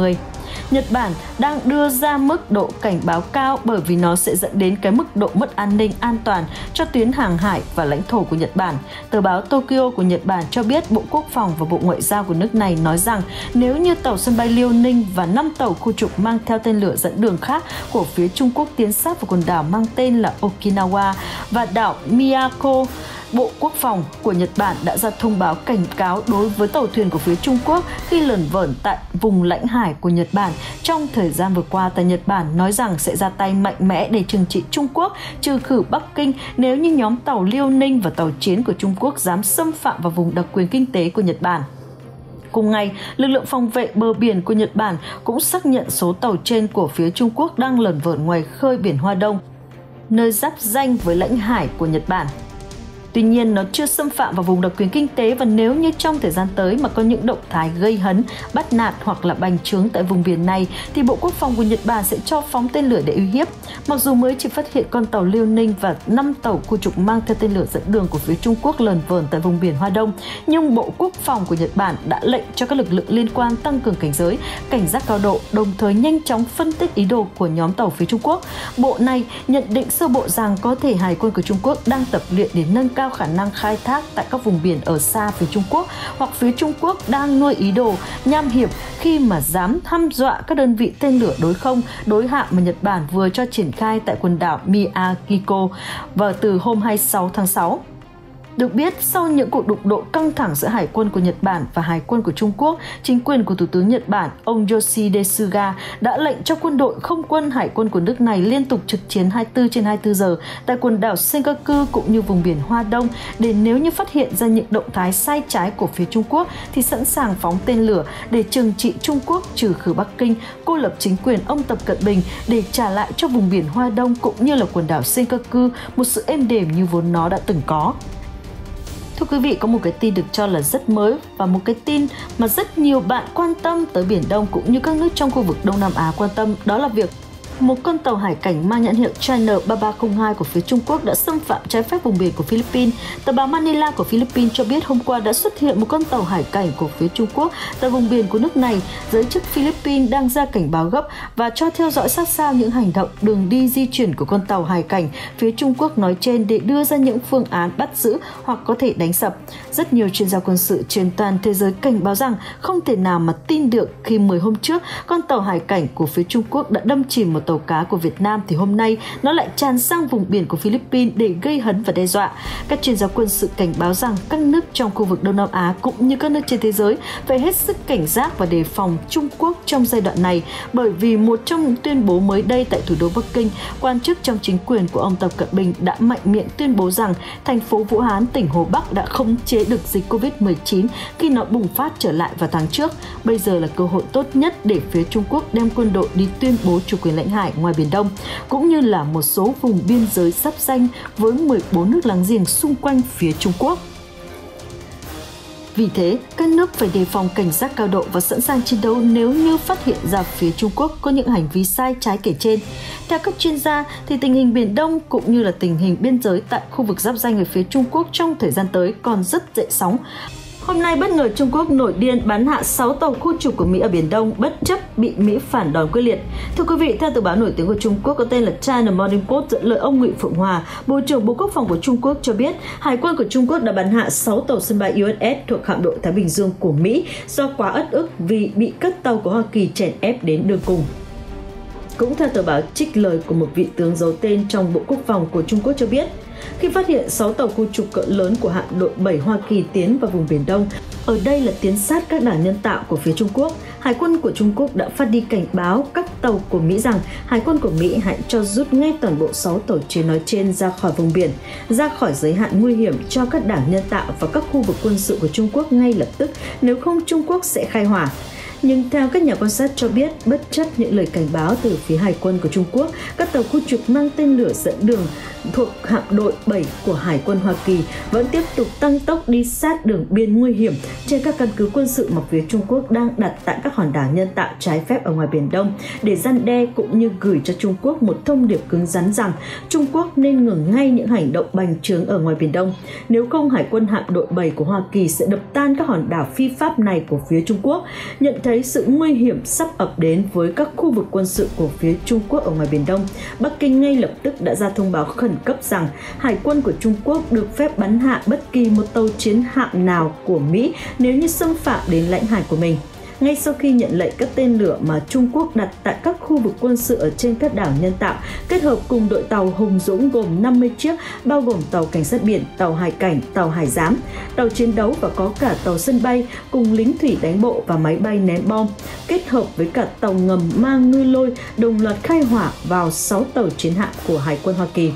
Nhật Bản đang đưa ra mức độ cảnh báo cao bởi vì nó sẽ dẫn đến cái mức độ mất an ninh an toàn cho tuyến hàng hải và lãnh thổ của Nhật Bản. Tờ báo Tokyo của Nhật Bản cho biết Bộ Quốc phòng và Bộ Ngoại giao của nước này nói rằng nếu như tàu sân bay Liêu Ninh và năm tàu khu trục mang theo tên lửa dẫn đường khác của phía Trung Quốc tiến sát vào quần đảo mang tên là Okinawa và đảo Miyako, Bộ Quốc phòng của Nhật Bản đã ra thông báo cảnh cáo đối với tàu thuyền của phía Trung Quốc khi lởn vởn tại vùng lãnh hải của Nhật Bản. Trong thời gian vừa qua, tại Nhật Bản nói rằng sẽ ra tay mạnh mẽ để trừng trị Trung Quốc, trừ khử Bắc Kinh nếu như nhóm tàu Liêu Ninh và tàu chiến của Trung Quốc dám xâm phạm vào vùng đặc quyền kinh tế của Nhật Bản. Cùng ngày, lực lượng phòng vệ bờ biển của Nhật Bản cũng xác nhận số tàu trên của phía Trung Quốc đang lởn vởn ngoài khơi biển Hoa Đông, nơi giáp ranh với lãnh hải của Nhật Bản. Tuy nhiên, nó chưa xâm phạm vào vùng đặc quyền kinh tế và nếu như trong thời gian tới mà có những động thái gây hấn, bắt nạt hoặc là bành trướng tại vùng biển này thì Bộ Quốc phòng của Nhật Bản sẽ cho phóng tên lửa để uy hiếp. Mặc dù mới chỉ phát hiện con tàu Liêu Ninh và năm tàu khu trục mang theo tên lửa dẫn đường của phía Trung Quốc lởn vởn tại vùng biển Hoa Đông, nhưng Bộ Quốc phòng của Nhật Bản đã lệnh cho các lực lượng liên quan tăng cường cảnh giới, cảnh giác cao độ, đồng thời nhanh chóng phân tích ý đồ của nhóm tàu phía Trung Quốc. Bộ này nhận định sơ bộ rằng có thể Hải quân của Trung Quốc đang tập luyện để nâng cao khả năng khai thác tại các vùng biển ở xa phía Trung Quốc, hoặc phía Trung Quốc đang nuôi ý đồ nham hiểm khi mà dám hăm dọa các đơn vị tên lửa đối không, đối hạm mà Nhật Bản vừa cho triển khai tại quần đảo Miyako vào từ hôm hai mươi sáu tháng sáu. Được biết, sau những cuộc đụng độ căng thẳng giữa Hải quân của Nhật Bản và Hải quân của Trung Quốc, chính quyền của Thủ tướng Nhật Bản, ông Yoshihide Suga đã lệnh cho quân đội không quân Hải quân của nước này liên tục trực chiến hai mươi tư trên hai mươi tư giờ tại quần đảo Senkaku cũng như vùng biển Hoa Đông để nếu như phát hiện ra những động thái sai trái của phía Trung Quốc thì sẵn sàng phóng tên lửa để trừng trị Trung Quốc, trừ khử Bắc Kinh, cô lập chính quyền ông Tập Cận Bình để trả lại cho vùng biển Hoa Đông cũng như là quần đảo Senkaku một sự êm đềm như vốn nó đã từng có. Thưa quý vị, có một cái tin được cho là rất mới và một cái tin mà rất nhiều bạn quan tâm tới Biển Đông cũng như các nước trong khu vực Đông Nam Á quan tâm, đó là việc một con tàu hải cảnh mang nhãn hiệu China ba ba không hai của phía Trung Quốc đã xâm phạm trái phép vùng biển của Philippines. Tờ báo Manila của Philippines cho biết hôm qua đã xuất hiện một con tàu hải cảnh của phía Trung Quốc tại vùng biển của nước này. Giới chức Philippines đang ra cảnh báo gấp và cho theo dõi sát sao những hành động, đường đi di chuyển của con tàu hải cảnh phía Trung Quốc nói trên để đưa ra những phương án bắt giữ hoặc có thể đánh sập. Rất nhiều chuyên gia quân sự trên toàn thế giới cảnh báo rằng không thể nào mà tin được khi mười hôm trước con tàu hải cảnh của phía Trung Quốc đã đâm chìm một tàu cá của Việt Nam thì hôm nay nó lại tràn sang vùng biển của Philippines để gây hấn và đe dọa. Các chuyên gia quân sự cảnh báo rằng các nước trong khu vực Đông Nam Á cũng như các nước trên thế giới phải hết sức cảnh giác và đề phòng Trung Quốc trong giai đoạn này, bởi vì một trong những tuyên bố mới đây tại thủ đô Bắc Kinh, quan chức trong chính quyền của ông Tập Cận Bình đã mạnh miệng tuyên bố rằng thành phố Vũ Hán, tỉnh Hồ Bắc đã khống chế được dịch covid mười chín khi nó bùng phát trở lại vào tháng trước. Bây giờ là cơ hội tốt nhất để phía Trung Quốc đem quân đội đi tuyên bố chủ quyền lãnh hải ngoài Biển Đông, cũng như là một số vùng biên giới giáp ranh với mười bốn nước láng giềng xung quanh phía Trung Quốc. Vì thế, các nước phải đề phòng cảnh giác cao độ và sẵn sàng chiến đấu nếu như phát hiện ra phía Trung Quốc có những hành vi sai trái kể trên. Theo các chuyên gia, thì tình hình Biển Đông cũng như là tình hình biên giới tại khu vực giáp ranh ở phía Trung Quốc trong thời gian tới còn rất dậy sóng. Hôm nay bất ngờ Trung Quốc nổi điên bắn hạ sáu tàu khu trục của Mỹ ở Biển Đông bất chấp bị Mỹ phản đòn quyết liệt. Thưa quý vị, theo tờ báo nổi tiếng của Trung Quốc có tên là China Morning Post dẫn lời ông Ngụy Phượng Hòa, Bộ trưởng Bộ Quốc phòng của Trung Quốc cho biết Hải quân của Trung Quốc đã bắn hạ sáu tàu sân bay u ét ét thuộc hạm đội Thái Bình Dương của Mỹ do quá ất ức vì bị các tàu của Hoa Kỳ chèn ép đến đường cùng. Cũng theo tờ báo trích lời của một vị tướng giấu tên trong Bộ Quốc phòng của Trung Quốc cho biết, khi phát hiện sáu tàu khu trục cỡ lớn của hạm đội bảy Hoa Kỳ tiến vào vùng Biển Đông, ở đây là tiến sát các đảo nhân tạo của phía Trung Quốc, Hải quân của Trung Quốc đã phát đi cảnh báo các tàu của Mỹ rằng Hải quân của Mỹ hãy cho rút ngay toàn bộ sáu tàu chiến nói trên ra khỏi vùng biển, ra khỏi giới hạn nguy hiểm cho các đảo nhân tạo và các khu vực quân sự của Trung Quốc ngay lập tức, nếu không Trung Quốc sẽ khai hỏa. Nhưng theo các nhà quan sát cho biết, bất chấp những lời cảnh báo từ phía Hải quân của Trung Quốc, các tàu khu trục mang tên lửa dẫn đường thuộc hạm đội bảy của Hải quân Hoa Kỳ vẫn tiếp tục tăng tốc đi sát đường biên nguy hiểm trên các căn cứ quân sự mà phía Trung Quốc đang đặt tại các hòn đảo nhân tạo trái phép ở ngoài Biển Đông để răn đe cũng như gửi cho Trung Quốc một thông điệp cứng rắn rằng Trung Quốc nên ngừng ngay những hành động bành trướng ở ngoài Biển Đông. Nếu không, Hải quân hạm đội bảy của Hoa Kỳ sẽ đập tan các hòn đảo phi pháp này của phía Trung Quốc. Nhận thấy thấy sự nguy hiểm sắp ập đến với các khu vực quân sự của phía Trung Quốc ở ngoài Biển Đông, Bắc Kinh ngay lập tức đã ra thông báo khẩn cấp rằng Hải quân của Trung Quốc được phép bắn hạ bất kỳ một tàu chiến hạm nào của Mỹ nếu như xâm phạm đến lãnh hải của mình. Ngay sau khi nhận lệnh, các tên lửa mà Trung Quốc đặt tại các khu vực quân sự ở trên các đảo nhân tạo kết hợp cùng đội tàu Hùng Dũng gồm năm mươi chiếc, bao gồm tàu cảnh sát biển, tàu hải cảnh, tàu hải giám, tàu chiến đấu và có cả tàu sân bay cùng lính thủy đánh bộ và máy bay ném bom, kết hợp với cả tàu ngầm mang ngư lôi đồng loạt khai hỏa vào sáu tàu chiến hạm của Hải quân Hoa Kỳ.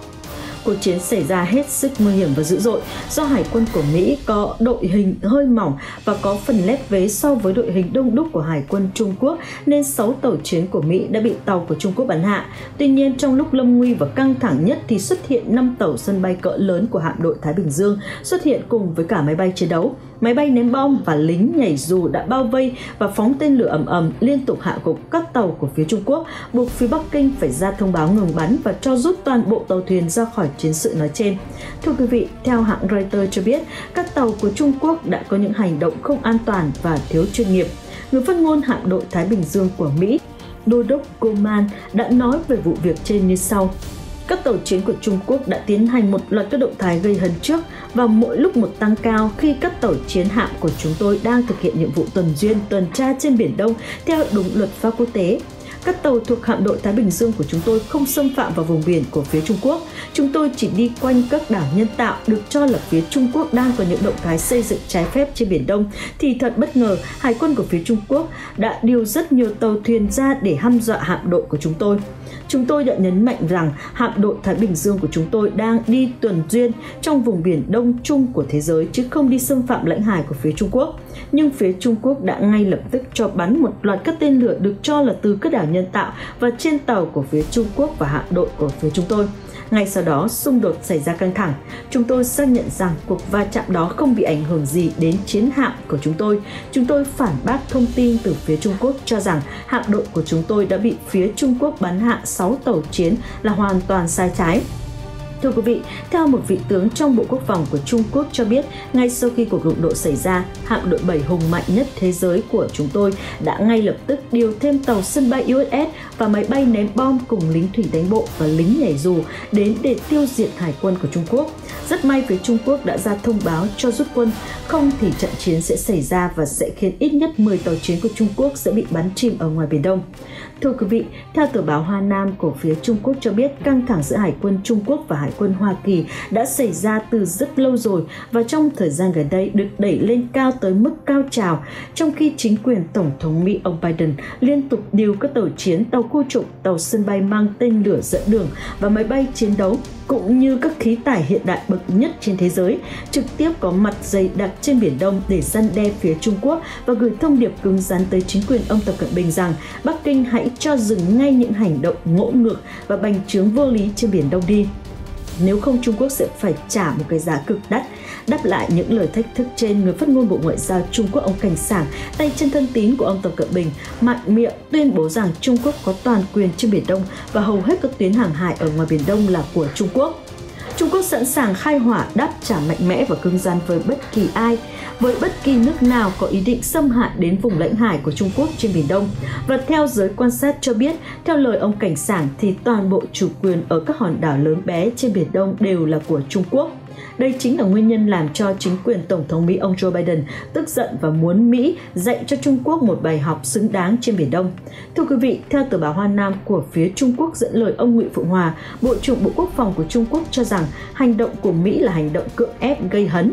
Cuộc chiến xảy ra hết sức nguy hiểm và dữ dội do Hải quân của Mỹ có đội hình hơi mỏng và có phần lép vế so với đội hình đông đúc của Hải quân Trung Quốc, nên sáu tàu chiến của Mỹ đã bị tàu của Trung Quốc bắn hạ. Tuy nhiên, trong lúc lâm nguy và căng thẳng nhất thì xuất hiện năm tàu sân bay cỡ lớn của hạm đội Thái Bình Dương xuất hiện cùng với cả máy bay chiến đấu. Máy bay ném bom và lính nhảy dù đã bao vây và phóng tên lửa ầm ầm liên tục hạ gục các tàu của phía Trung Quốc, buộc phía Bắc Kinh phải ra thông báo ngừng bắn và cho rút toàn bộ tàu thuyền ra khỏi chiến sự nói trên. Thưa quý vị, theo hãng Reuters cho biết, các tàu của Trung Quốc đã có những hành động không an toàn và thiếu chuyên nghiệp. Người phát ngôn hạm đội Thái Bình Dương của Mỹ, Đô đốc Coleman, đã nói về vụ việc trên như sau. Các tàu chiến của Trung Quốc đã tiến hành một loạt các động thái gây hấn trước và mỗi lúc một tăng cao khi các tàu chiến hạm của chúng tôi đang thực hiện nhiệm vụ tuần duyên, tuần tra trên Biển Đông theo đúng luật pháp quốc tế. Các tàu thuộc hạm đội Thái Bình Dương của chúng tôi không xâm phạm vào vùng biển của phía Trung Quốc. Chúng tôi chỉ đi quanh các đảo nhân tạo được cho là phía Trung Quốc đang có những động thái xây dựng trái phép trên Biển Đông. Thì thật bất ngờ, Hải quân của phía Trung Quốc đã điều rất nhiều tàu thuyền ra để hăm dọa hạm đội của chúng tôi. Chúng tôi đã nhấn mạnh rằng hạm đội Thái Bình Dương của chúng tôi đang đi tuần duyên trong vùng biển đông chung của thế giới chứ không đi xâm phạm lãnh hải của phía Trung Quốc. Nhưng phía Trung Quốc đã ngay lập tức cho bắn một loạt các tên lửa được cho là từ các đảo nhân tạo và trên tàu của phía Trung Quốc và hạm đội của phía chúng tôi. Ngay sau đó, xung đột xảy ra căng thẳng. Chúng tôi xác nhận rằng cuộc va chạm đó không bị ảnh hưởng gì đến chiến hạm của chúng tôi. Chúng tôi phản bác thông tin từ phía Trung Quốc cho rằng hạm đội của chúng tôi đã bị phía Trung Quốc bắn hạ sáu tàu chiến là hoàn toàn sai trái. Thưa quý vị, theo một vị tướng trong Bộ Quốc phòng của Trung Quốc cho biết, ngay sau khi cuộc đụng độ xảy ra, hạm đội bảy hùng mạnh nhất thế giới của chúng tôi đã ngay lập tức điều thêm tàu sân bay u ét ét và máy bay ném bom cùng lính thủy đánh bộ và lính nhảy dù đến để tiêu diệt hải quân của Trung Quốc. Rất may phía Trung Quốc đã ra thông báo cho rút quân, không thì trận chiến sẽ xảy ra và sẽ khiến ít nhất mười tàu chiến của Trung Quốc sẽ bị bắn chìm ở ngoài Biển Đông. Thưa quý vị, theo tờ báo Hoa Nam của phía Trung Quốc cho biết, căng thẳng giữa Hải quân Trung Quốc và Hải quân Hoa Kỳ đã xảy ra từ rất lâu rồi và trong thời gian gần đây được đẩy lên cao tới mức cao trào, trong khi chính quyền Tổng thống Mỹ ông Biden liên tục điều các tàu chiến, tàu khu trục, tàu sân bay mang tên lửa dẫn đường và máy bay chiến đấu cũng như các khí tải hiện đại bậc nhất trên thế giới trực tiếp có mặt dày đặc trên Biển Đông để răn đe phía Trung Quốc và gửi thông điệp cứng rắn tới chính quyền ông Tập Cận Bình rằng Bắc Kinh hãy cho dừng ngay những hành động ngỗ ngược và bành trướng vô lý trên Biển Đông đi. Nếu không, Trung Quốc sẽ phải trả một cái giá cực đắt. Đáp lại những lời thách thức trên, người phát ngôn Bộ Ngoại giao Trung Quốc ông Cảnh Sảng, tay chân thân tín của ông Tập Cận Bình, mạnh miệng tuyên bố rằng Trung Quốc có toàn quyền trên Biển Đông và hầu hết các tuyến hàng hải ở ngoài Biển Đông là của Trung Quốc. Trung Quốc sẵn sàng khai hỏa, đáp trả mạnh mẽ và cứng rắn với bất kỳ ai, với bất kỳ nước nào có ý định xâm hại đến vùng lãnh hải của Trung Quốc trên Biển Đông. Và theo giới quan sát cho biết, theo lời ông Cảnh Sảng thì toàn bộ chủ quyền ở các hòn đảo lớn bé trên Biển Đông đều là của Trung Quốc. Đây chính là nguyên nhân làm cho chính quyền Tổng thống Mỹ ông Joe Biden tức giận và muốn Mỹ dạy cho Trung Quốc một bài học xứng đáng trên Biển Đông. Thưa quý vị, theo tờ báo Hoa Nam của phía Trung Quốc dẫn lời ông Ngụy Phụng Hòa, Bộ trưởng Bộ Quốc phòng của Trung Quốc cho rằng hành động của Mỹ là hành động cưỡng ép gây hấn.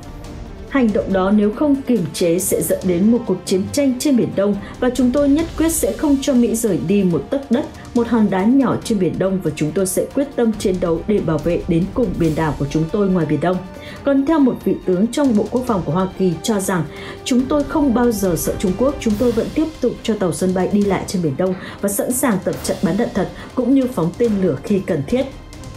Hành động đó nếu không kiềm chế sẽ dẫn đến một cuộc chiến tranh trên Biển Đông và chúng tôi nhất quyết sẽ không cho Mỹ rời đi một tấc đất, một hòn đá nhỏ trên Biển Đông và chúng tôi sẽ quyết tâm chiến đấu để bảo vệ đến cùng biển đảo của chúng tôi ngoài Biển Đông. Còn theo một vị tướng trong Bộ Quốc phòng của Hoa Kỳ cho rằng chúng tôi không bao giờ sợ Trung Quốc, chúng tôi vẫn tiếp tục cho tàu sân bay đi lại trên Biển Đông và sẵn sàng tập trận bắn đạn thật cũng như phóng tên lửa khi cần thiết.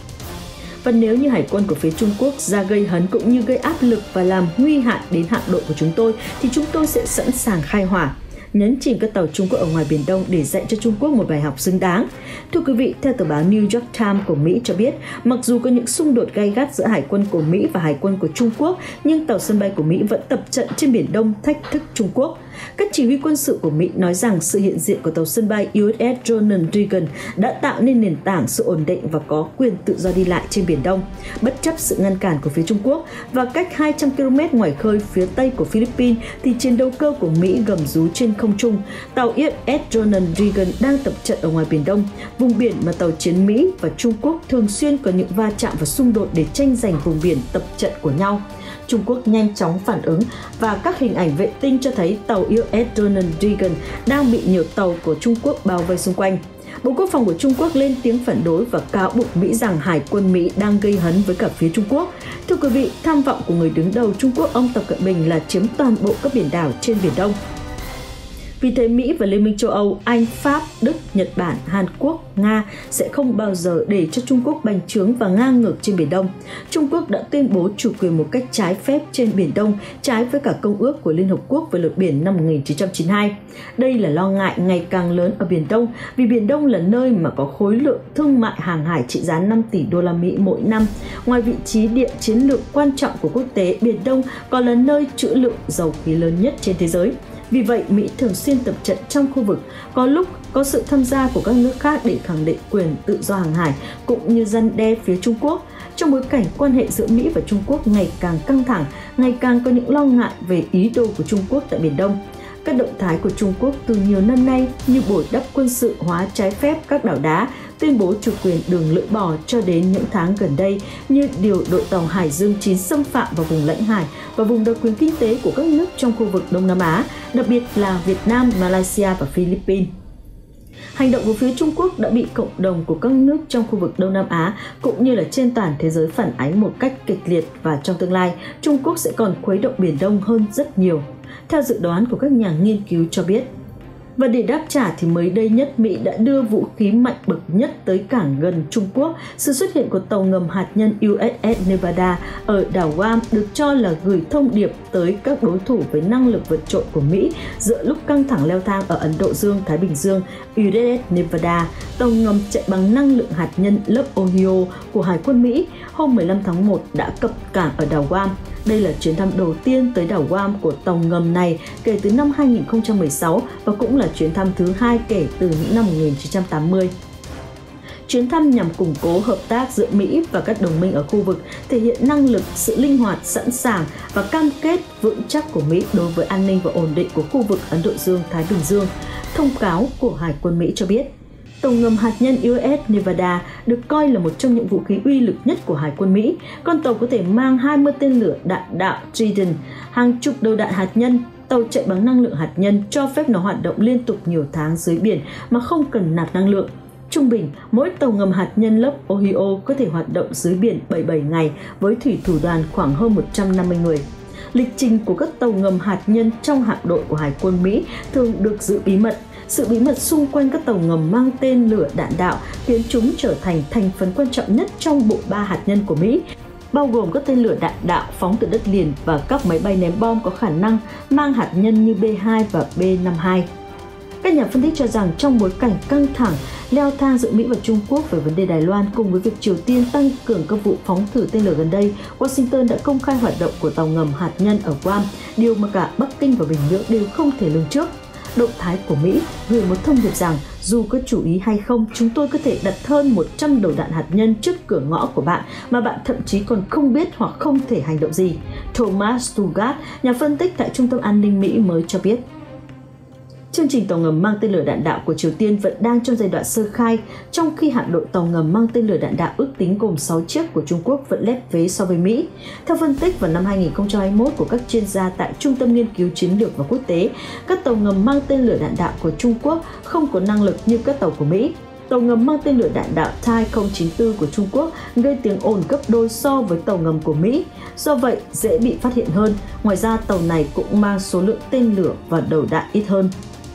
Và nếu như hải quân của phía Trung Quốc ra gây hấn cũng như gây áp lực và làm nguy hại đến hạm đội của chúng tôi thì chúng tôi sẽ sẵn sàng khai hỏa, nhấn chìm các tàu Trung Quốc ở ngoài Biển Đông để dạy cho Trung Quốc một bài học xứng đáng. Thưa quý vị, theo tờ báo New York Times của Mỹ cho biết, mặc dù có những xung đột gay gắt giữa hải quân của Mỹ và hải quân của Trung Quốc, nhưng tàu sân bay của Mỹ vẫn tập trận trên Biển Đông thách thức Trung Quốc. Các chỉ huy quân sự của Mỹ nói rằng sự hiện diện của tàu sân bay u ét ét Ronald Reagan đã tạo nên nền tảng sự ổn định và có quyền tự do đi lại trên Biển Đông, bất chấp sự ngăn cản của phía Trung Quốc. Và cách hai trăm ki lô mét ngoài khơi phía tây của Philippines thì chiến đấu cơ của Mỹ gầm rú trên không trung. Tàu u ét ét Ronald Reagan đang tập trận ở ngoài Biển Đông, vùng biển mà tàu chiến Mỹ và Trung Quốc thường xuyên có những va chạm và xung đột để tranh giành vùng biển tập trận của nhau. Trung Quốc nhanh chóng phản ứng và các hình ảnh vệ tinh cho thấy tàu u ét ét Ronald Reagan đang bị nhiều tàu của Trung Quốc bao vây xung quanh. Bộ Quốc phòng của Trung Quốc lên tiếng phản đối và cáo buộc Mỹ rằng Hải quân Mỹ đang gây hấn với cả phía Trung Quốc. Thưa quý vị, tham vọng của người đứng đầu Trung Quốc ông Tập Cận Bình là chiếm toàn bộ các biển đảo trên Biển Đông. Vì thế Mỹ và Liên minh châu Âu, Anh, Pháp, Đức, Nhật Bản, Hàn Quốc, Nga sẽ không bao giờ để cho Trung Quốc bành trướng và ngang ngược trên Biển Đông. Trung Quốc đã tuyên bố chủ quyền một cách trái phép trên Biển Đông, trái với cả Công ước của Liên Hợp Quốc về luật biển năm một nghìn chín trăm chín mươi hai. Đây là lo ngại ngày càng lớn ở Biển Đông vì Biển Đông là nơi mà có khối lượng thương mại hàng hải trị giá năm tỷ đô la Mỹ mỗi năm. Ngoài vị trí địa chiến lược quan trọng của quốc tế, Biển Đông còn là nơi trữ lượng dầu khí lớn nhất trên thế giới. Vì vậy, Mỹ thường xuyên tập trận trong khu vực, có lúc có sự tham gia của các nước khác để khẳng định quyền tự do hàng hải, cũng như răn đe phía Trung Quốc. Trong bối cảnh quan hệ giữa Mỹ và Trung Quốc ngày càng căng thẳng, ngày càng có những lo ngại về ý đồ của Trung Quốc tại Biển Đông. Các động thái của Trung Quốc từ nhiều năm nay như bồi đắp quân sự hóa trái phép các đảo đá, tuyên bố chủ quyền đường lưỡi bò cho đến những tháng gần đây như điều đội tàu Hải Dương chín xâm phạm vào vùng lãnh hải và vùng đặc quyền kinh tế của các nước trong khu vực Đông Nam Á, đặc biệt là Việt Nam, Malaysia và Philippines. Hành động của phía Trung Quốc đã bị cộng đồng của các nước trong khu vực Đông Nam Á cũng như là trên toàn thế giới phản ánh một cách kịch liệt và trong tương lai, Trung Quốc sẽ còn khuấy động Biển Đông hơn rất nhiều. Theo dự đoán của các nhà nghiên cứu cho biết. Và để đáp trả thì mới đây nhất Mỹ đã đưa vũ khí mạnh bậc nhất tới cảng gần Trung Quốc. Sự xuất hiện của tàu ngầm hạt nhân u ét ét Nevada ở đảo Guam được cho là gửi thông điệp tới các đối thủ với năng lực vượt trội của Mỹ giữa lúc căng thẳng leo thang ở Ấn Độ Dương, Thái Bình Dương. u ét ét Nevada, tàu ngầm chạy bằng năng lượng hạt nhân lớp Ohio của Hải quân Mỹ, hôm mười lăm tháng một đã cập cảng ở đảo Guam. Đây là chuyến thăm đầu tiên tới đảo Guam của tàu ngầm này kể từ năm hai nghìn không trăm mười sáu và cũng là chuyến thăm thứ hai kể từ những năm một nghìn chín trăm tám mươi. Chuyến thăm nhằm củng cố hợp tác giữa Mỹ và các đồng minh ở khu vực, thể hiện năng lực, sự linh hoạt, sẵn sàng và cam kết vững chắc của Mỹ đối với an ninh và ổn định của khu vực Ấn Độ Dương-Thái Bình Dương. Thông cáo của Hải quân Mỹ cho biết. Tàu ngầm hạt nhân u ét ét Nevada được coi là một trong những vũ khí uy lực nhất của Hải quân Mỹ. Con tàu có thể mang hai mươi tên lửa đạn đạo Trident, hàng chục đầu đạn hạt nhân. Tàu chạy bằng năng lượng hạt nhân cho phép nó hoạt động liên tục nhiều tháng dưới biển mà không cần nạp năng lượng. Trung bình, mỗi tàu ngầm hạt nhân lớp Ohio có thể hoạt động dưới biển bảy mươi bảy ngày với thủy thủ đoàn khoảng hơn một trăm năm mươi người. Lịch trình của các tàu ngầm hạt nhân trong hạm đội của Hải quân Mỹ thường được giữ bí mật. Sự bí mật xung quanh các tàu ngầm mang tên lửa đạn đạo khiến chúng trở thành thành phần quan trọng nhất trong bộ ba hạt nhân của Mỹ, bao gồm các tên lửa đạn đạo phóng từ đất liền và các máy bay ném bom có khả năng mang hạt nhân như B hai và B năm mươi hai. Các nhà phân tích cho rằng trong bối cảnh căng thẳng leo thang giữa Mỹ và Trung Quốc về vấn đề Đài Loan cùng với việc Triều Tiên tăng cường các vụ phóng thử tên lửa gần đây, Washington đã công khai hoạt động của tàu ngầm hạt nhân ở Guam, điều mà cả Bắc Kinh và Bình Nhưỡng đều không thể lường trước. Động thái của Mỹ gửi một thông điệp rằng dù có chủ ý hay không, chúng tôi có thể đặt hơn một trăm đầu đạn hạt nhân trước cửa ngõ của bạn mà bạn thậm chí còn không biết hoặc không thể hành động gì. Thomas Stugat, nhà phân tích tại Trung tâm An ninh Mỹ mới cho biết. Chương trình tàu ngầm mang tên lửa đạn đạo của Triều Tiên vẫn đang trong giai đoạn sơ khai, trong khi hạm đội tàu ngầm mang tên lửa đạn đạo ước tính gồm sáu chiếc của Trung Quốc vẫn lép vế so với Mỹ. Theo phân tích vào năm hai nghìn không trăm hai mươi mốt của các chuyên gia tại Trung tâm Nghiên cứu Chiến lược và Quốc tế, các tàu ngầm mang tên lửa đạn đạo của Trung Quốc không có năng lực như các tàu của Mỹ. Tàu ngầm mang tên lửa đạn đạo Thai không chín tư của Trung Quốc gây tiếng ồn gấp đôi so với tàu ngầm của Mỹ, do vậy dễ bị phát hiện hơn. Ngoài ra, tàu này cũng mang số lượng tên lửa và đầu đạn ít hơn.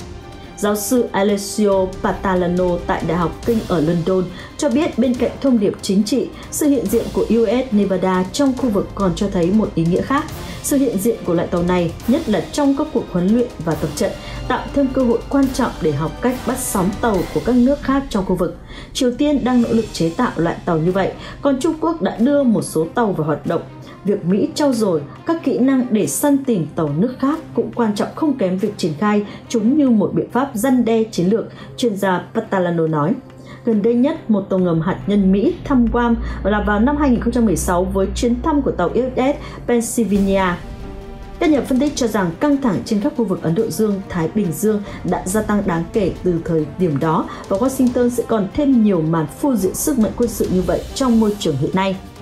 Giáo sư Alessio Patalano tại Đại học King ở London cho biết bên cạnh thông điệp chính trị, sự hiện diện của u ét ét Nevada trong khu vực còn cho thấy một ý nghĩa khác. Sự hiện diện của loại tàu này, nhất là trong các cuộc huấn luyện và tập trận, tạo thêm cơ hội quan trọng để học cách bắt sóng tàu của các nước khác trong khu vực. Triều Tiên đang nỗ lực chế tạo loại tàu như vậy, còn Trung Quốc đã đưa một số tàu vào hoạt động. Việc Mỹ trau dồi các kỹ năng để săn tìm tàu nước khác cũng quan trọng không kém việc triển khai chúng như một biện pháp răn đe chiến lược, chuyên gia Patalano nói. Gần đây nhất, một tàu ngầm hạt nhân Mỹ thăm Guam là vào năm hai nghìn không trăm mười sáu với chuyến thăm của tàu u ét ét Pennsylvania. Các nhà phân tích cho rằng căng thẳng trên các khu vực Ấn Độ Dương, Thái Bình Dương đã gia tăng đáng kể từ thời điểm đó và Washington sẽ còn thêm nhiều màn phô diễn sức mạnh quân sự như vậy trong môi trường hiện nay.